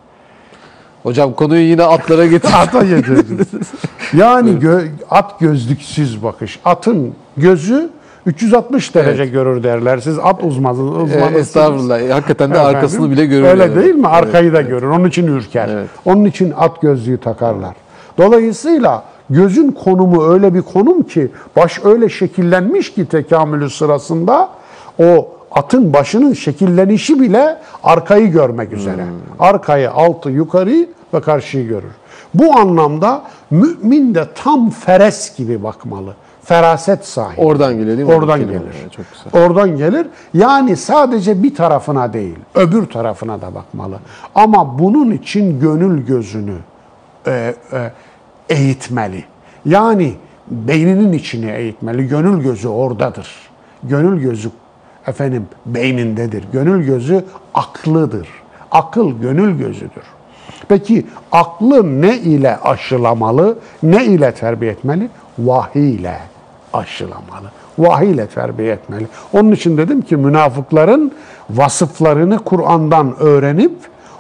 Hocam konuyu yine atlara getirdik. Ata getirdik. Yani at gözlüksüz bakış. Atın gözü 360 derece görür derler. Siz at uzmanısınız. Estağfurullah. Hakikaten de arkasını bile görür. Öyle değil mi? Arkayı da görür. Onun için ürker. Evet. Onun için at gözlüğü takarlar. Dolayısıyla gözün konumu öyle bir konum ki, baş öyle şekillenmiş ki tekamülü sırasında o atın başının şekillenişi bile arkayı görmek üzere. Arkayı, altı, yukarıyı ve karşıyı görür. Bu anlamda mümin de tam feres gibi bakmalı. Feraset sahibi. Oradan geliyor değil mi? Oradan gelir. Çok güzel. Oradan gelir. Yani sadece bir tarafına değil, öbür tarafına da bakmalı. Ama bunun için gönül gözünü eğitmeli. Yani beyninin içini eğitmeli. Gönül gözü oradadır. Gönül gözü beynindedir. Gönül gözü aklıdır. Akıl gönül gözüdür. Peki aklı ne ile aşılamalı, ne ile terbiye etmeli? Vahiy ile aşılamalı. Vahiy ile terbiye etmeli. Onun için dedim ki münafıkların vasıflarını Kur'an'dan öğrenip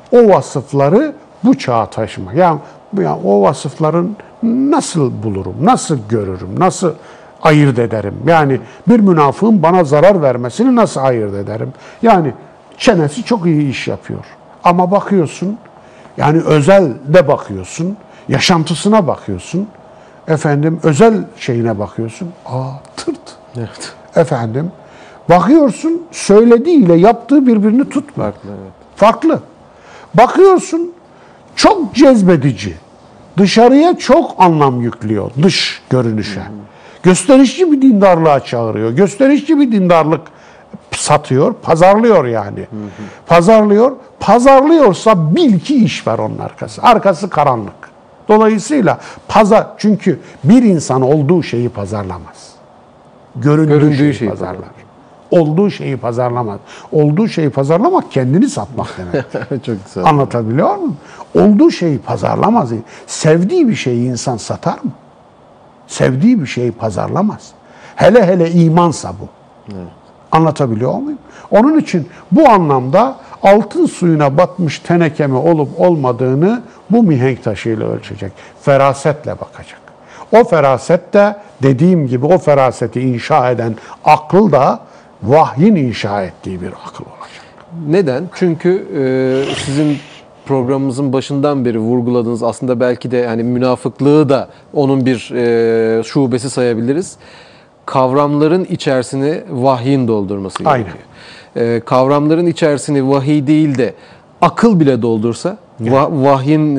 o vasıfları bu çağa taşımak. Yani o vasıfların nasıl bulurum, nasıl görürüm, nasıl ayırt ederim? Yani bir münafığın bana zarar vermesini nasıl ayırt ederim? Yani çenesi çok iyi iş yapıyor. Ama bakıyorsun, yani özelde bakıyorsun, yaşantısına bakıyorsun, efendim özel şeyine bakıyorsun. Tırt. Evet. Efendim, bakıyorsun söylediğiyle yaptığı birbirini tutmuyor. Farklı, evet. Farklı. Bakıyorsun çok cezbedici. Dışarıya çok anlam yüklüyor dış görünüşe. Gösterişçi bir dindarlığa çağırıyor. Gösterişçi bir dindarlık satıyor, pazarlıyor yani. Pazarlıyor. Pazarlıyorsa bil ki iş var onun arkası. Arkası karanlık. Dolayısıyla çünkü bir insan olduğu şeyi pazarlamaz. Göründüğü şeyi pazarlar. Olduğu şeyi pazarlamaz. Olduğu şeyi pazarlamak kendini satmak demek. Çok güzel. Anlatabiliyor muyum? Olduğu şeyi pazarlamaz. Sevdiği bir şeyi insan satar mı? Sevdiği bir şeyi pazarlamaz. Hele hele imansa bu. Evet. Anlatabiliyor muyum? Onun için bu anlamda altın suyuna batmış teneke mi olup olmadığını bu mihenk taşıyla ölçecek. Ferasetle bakacak. O feraset de dediğim gibi o feraseti inşa eden akıl da vahyin inşa ettiği bir akıl olacak. Neden? Çünkü sizin programımızın başından beri vurguladığınız, aslında belki de hani münafıklığı da onun bir şubesi sayabiliriz. Kavramların içerisini vahyin doldurması gerekiyor. Kavramların içerisini vahiy değil de akıl bile doldursa, vahyin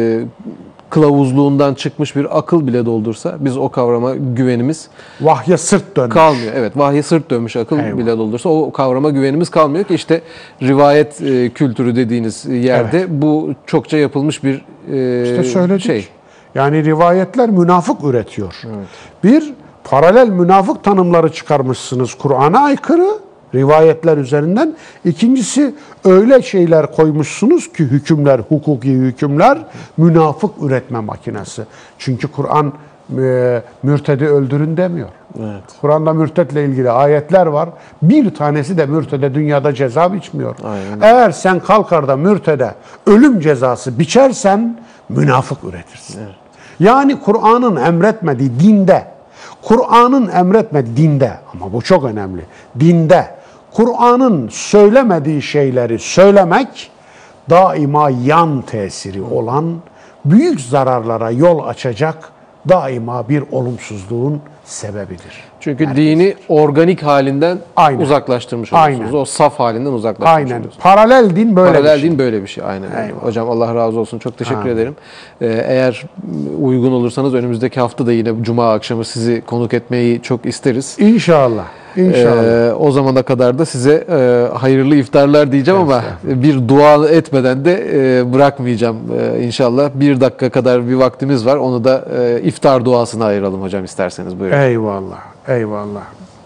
kılavuzluğundan çıkmış bir akıl bile doldursa biz o kavrama güvenimiz vahye sırt dönmüş. Kalmıyor. Evet, vahye sırt dönmüş akıl bile doldursa o kavrama güvenimiz kalmıyor ki işte rivayet kültürü dediğiniz yerde bu çokça yapılmış bir işte söyledik. şey. Yani rivayetler münafık üretiyor. Evet. Bir paralel münafık tanımları çıkarmışsınız Kur'an'a aykırı rivayetler üzerinden. İkincisi öyle şeyler koymuşsunuz ki hükümler, hukuki hükümler münafık üretme makinesi. Çünkü Kur'an mürtedi öldürün demiyor. Evet. Kur'an'da mürtetle ilgili ayetler var. Bir tanesi de mürtede dünyada ceza biçmiyor. Aynen. Eğer sen kalkar da mürtede ölüm cezası biçersen münafık üretirsin. Evet. Yani Kur'an'ın emretmediği dinde, Kur'an'ın emretmediği dinde, ama bu çok önemli, dinde Kur'an'ın söylemediği şeyleri söylemek daima yan tesiri olan, büyük zararlara yol açacak daima bir olumsuzluğun sebebidir. Çünkü dini organik halinden uzaklaştırmış oluyorsunuz. O saf halinden uzaklaştırmış oluyorsunuz. Paralel din böyle Paralel bir şey. din böyle bir şey. Aynen öyle. Hocam Allah razı olsun. Çok teşekkür ederim. Eğer uygun olursanız önümüzdeki hafta da yine Cuma akşamı sizi konuk etmeyi çok isteriz. İnşallah. İnşallah. O zamana kadar da size hayırlı iftarlar diyeceğim ama bir dua etmeden de bırakmayacağım inşallah. 1 dakika kadar bir vaktimiz var. Onu da iftar duasına ayıralım hocam isterseniz. Buyurun. Eyvallah. Eyvallah.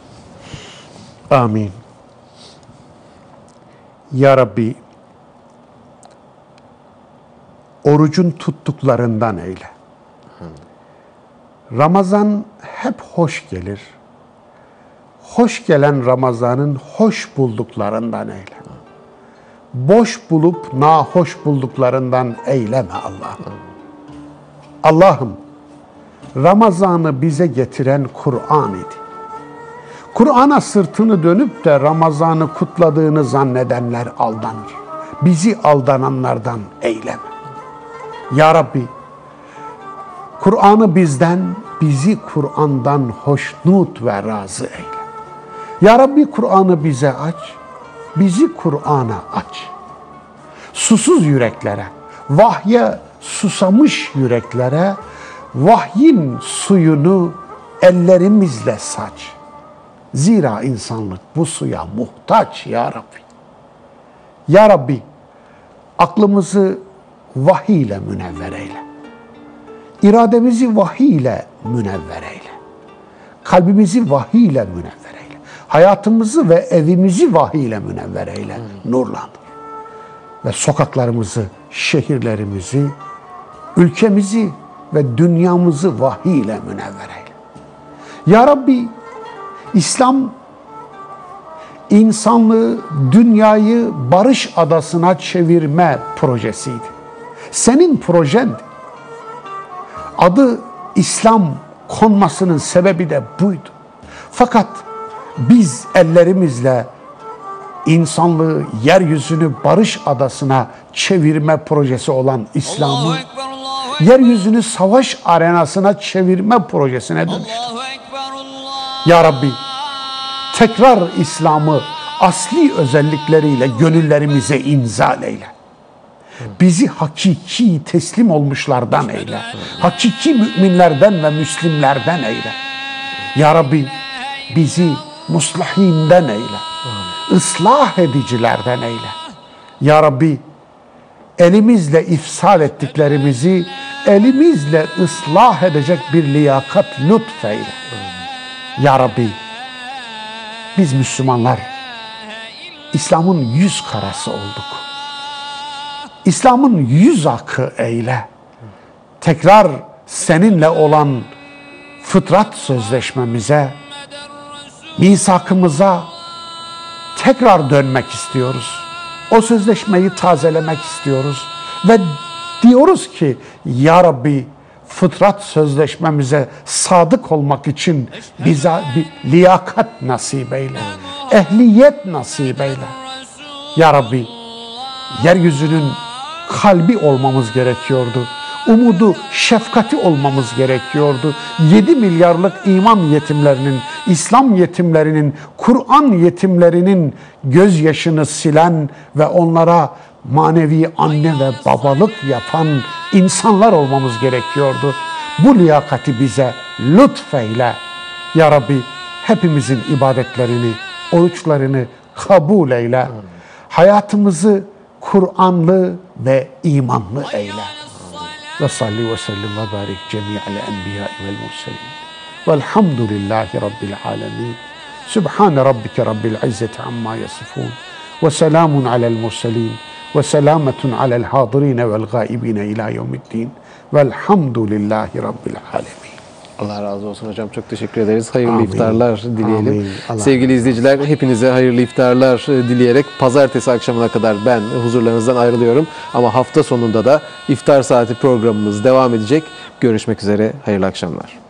Amin. Ya Rabbi, orucun tuttuklarından eyle. Ramazan hep hoş gelir. Hoş gelen Ramazan'ın hoş bulduklarından eyle. Boş bulup nahoş bulduklarından eyleme Allah'ım. Allah'ım, Ramazan'ı bize getiren Kur'an idi. Kur'an'a sırtını dönüp de Ramazan'ı kutladığını zannedenler aldanır. Bizi aldananlardan eyleme. Ya Rabbi, Kur'an'ı bizden, bizi Kur'an'dan hoşnut ve razı eyle. Ya Rabbi Kur'an'ı bize aç, bizi Kur'an'a aç. Susuz yüreklere, vahye susamış yüreklere, vahyin suyunu ellerimizle saç. Zira insanlık bu suya muhtaç ya Rabbi. Ya Rabbi, aklımızı vahiy ile münevver eyle. İrademizi vahiy ile münevver eyle. Kalbimizi vahiy ile münevver eyle. Hayatımızı ve evimizi vahiy ile münevver eyle. Nurlandır. Ve sokaklarımızı, şehirlerimizi, ülkemizi ve dünyamızı vahiy ile münevver eyle. Ya Rabbi, İslam insanlığı, dünyayı barış adasına çevirme projesiydi. Senin projendi. Adı İslam konmasının sebebi de buydu. Fakat biz ellerimizle insanlığı, yeryüzünü barış adasına çevirme projesi olan İslam'ı, yeryüzünü savaş arenasına çevirme projesine dönüştü. Ya Rabbi, tekrar İslam'ı asli özellikleriyle gönüllerimize inzal eyle. Bizi hakiki teslim olmuşlardan eyle. Hakiki müminlerden ve müslimlerden eyle. Ya Rabbi, bizi muslahinden eyle. Islah edicilerden eyle. Ya Rabbi, elimizle ifsal ettiklerimizi elimizle ıslah edecek bir liyakat lütfeyle. Ya Rabbi, biz Müslümanlar İslam'ın yüz karası olduk. İslam'ın yüz akı eyle. Tekrar seninle olan fıtrat sözleşmemize, misakımıza tekrar dönmek istiyoruz. O sözleşmeyi tazelemek istiyoruz. Ve diyoruz ki Ya Rabbi, fıtrat sözleşmemize sadık olmak için bize bir liyakat nasip eyle. Ehliyet nasip eyle. Ya Rabbi, yeryüzünün kalbi olmamız gerekiyordu. Umudu, şefkati olmamız gerekiyordu. 7 milyarlık iman yetimlerinin, İslam yetimlerinin, Kur'an yetimlerinin gözyaşını silen ve onlara manevi anne ve babalık yapan insanlar olmamız gerekiyordu. Bu liyakati bize lütfeyle. Ya Rabbi, hepimizin ibadetlerini, oruçlarını kabul eyle. Hayatımızı Kur'anlı ve imanlı eyle. Ve salli ve sellim ve barik cemi'al enbiya vel murselin. Velhamdülillahi Rabbil alemin. Sübhane rabbike rabbil izzeti amma yasifun. Ve selamun alel murselin. Ve selametun alel hadirine vel gaibine ila yevmiddin. Velhamdülillahi Rabbil alemin. Allah razı olsun hocam. Çok teşekkür ederiz. Hayırlı Amin. iftarlar dileyelim. Amin. Sevgili izleyiciler, hepinize hayırlı iftarlar dileyerek pazartesi akşamına kadar ben huzurlarınızdan ayrılıyorum. Ama hafta sonunda da iftar saati programımız devam edecek. Görüşmek üzere. Hayırlı akşamlar.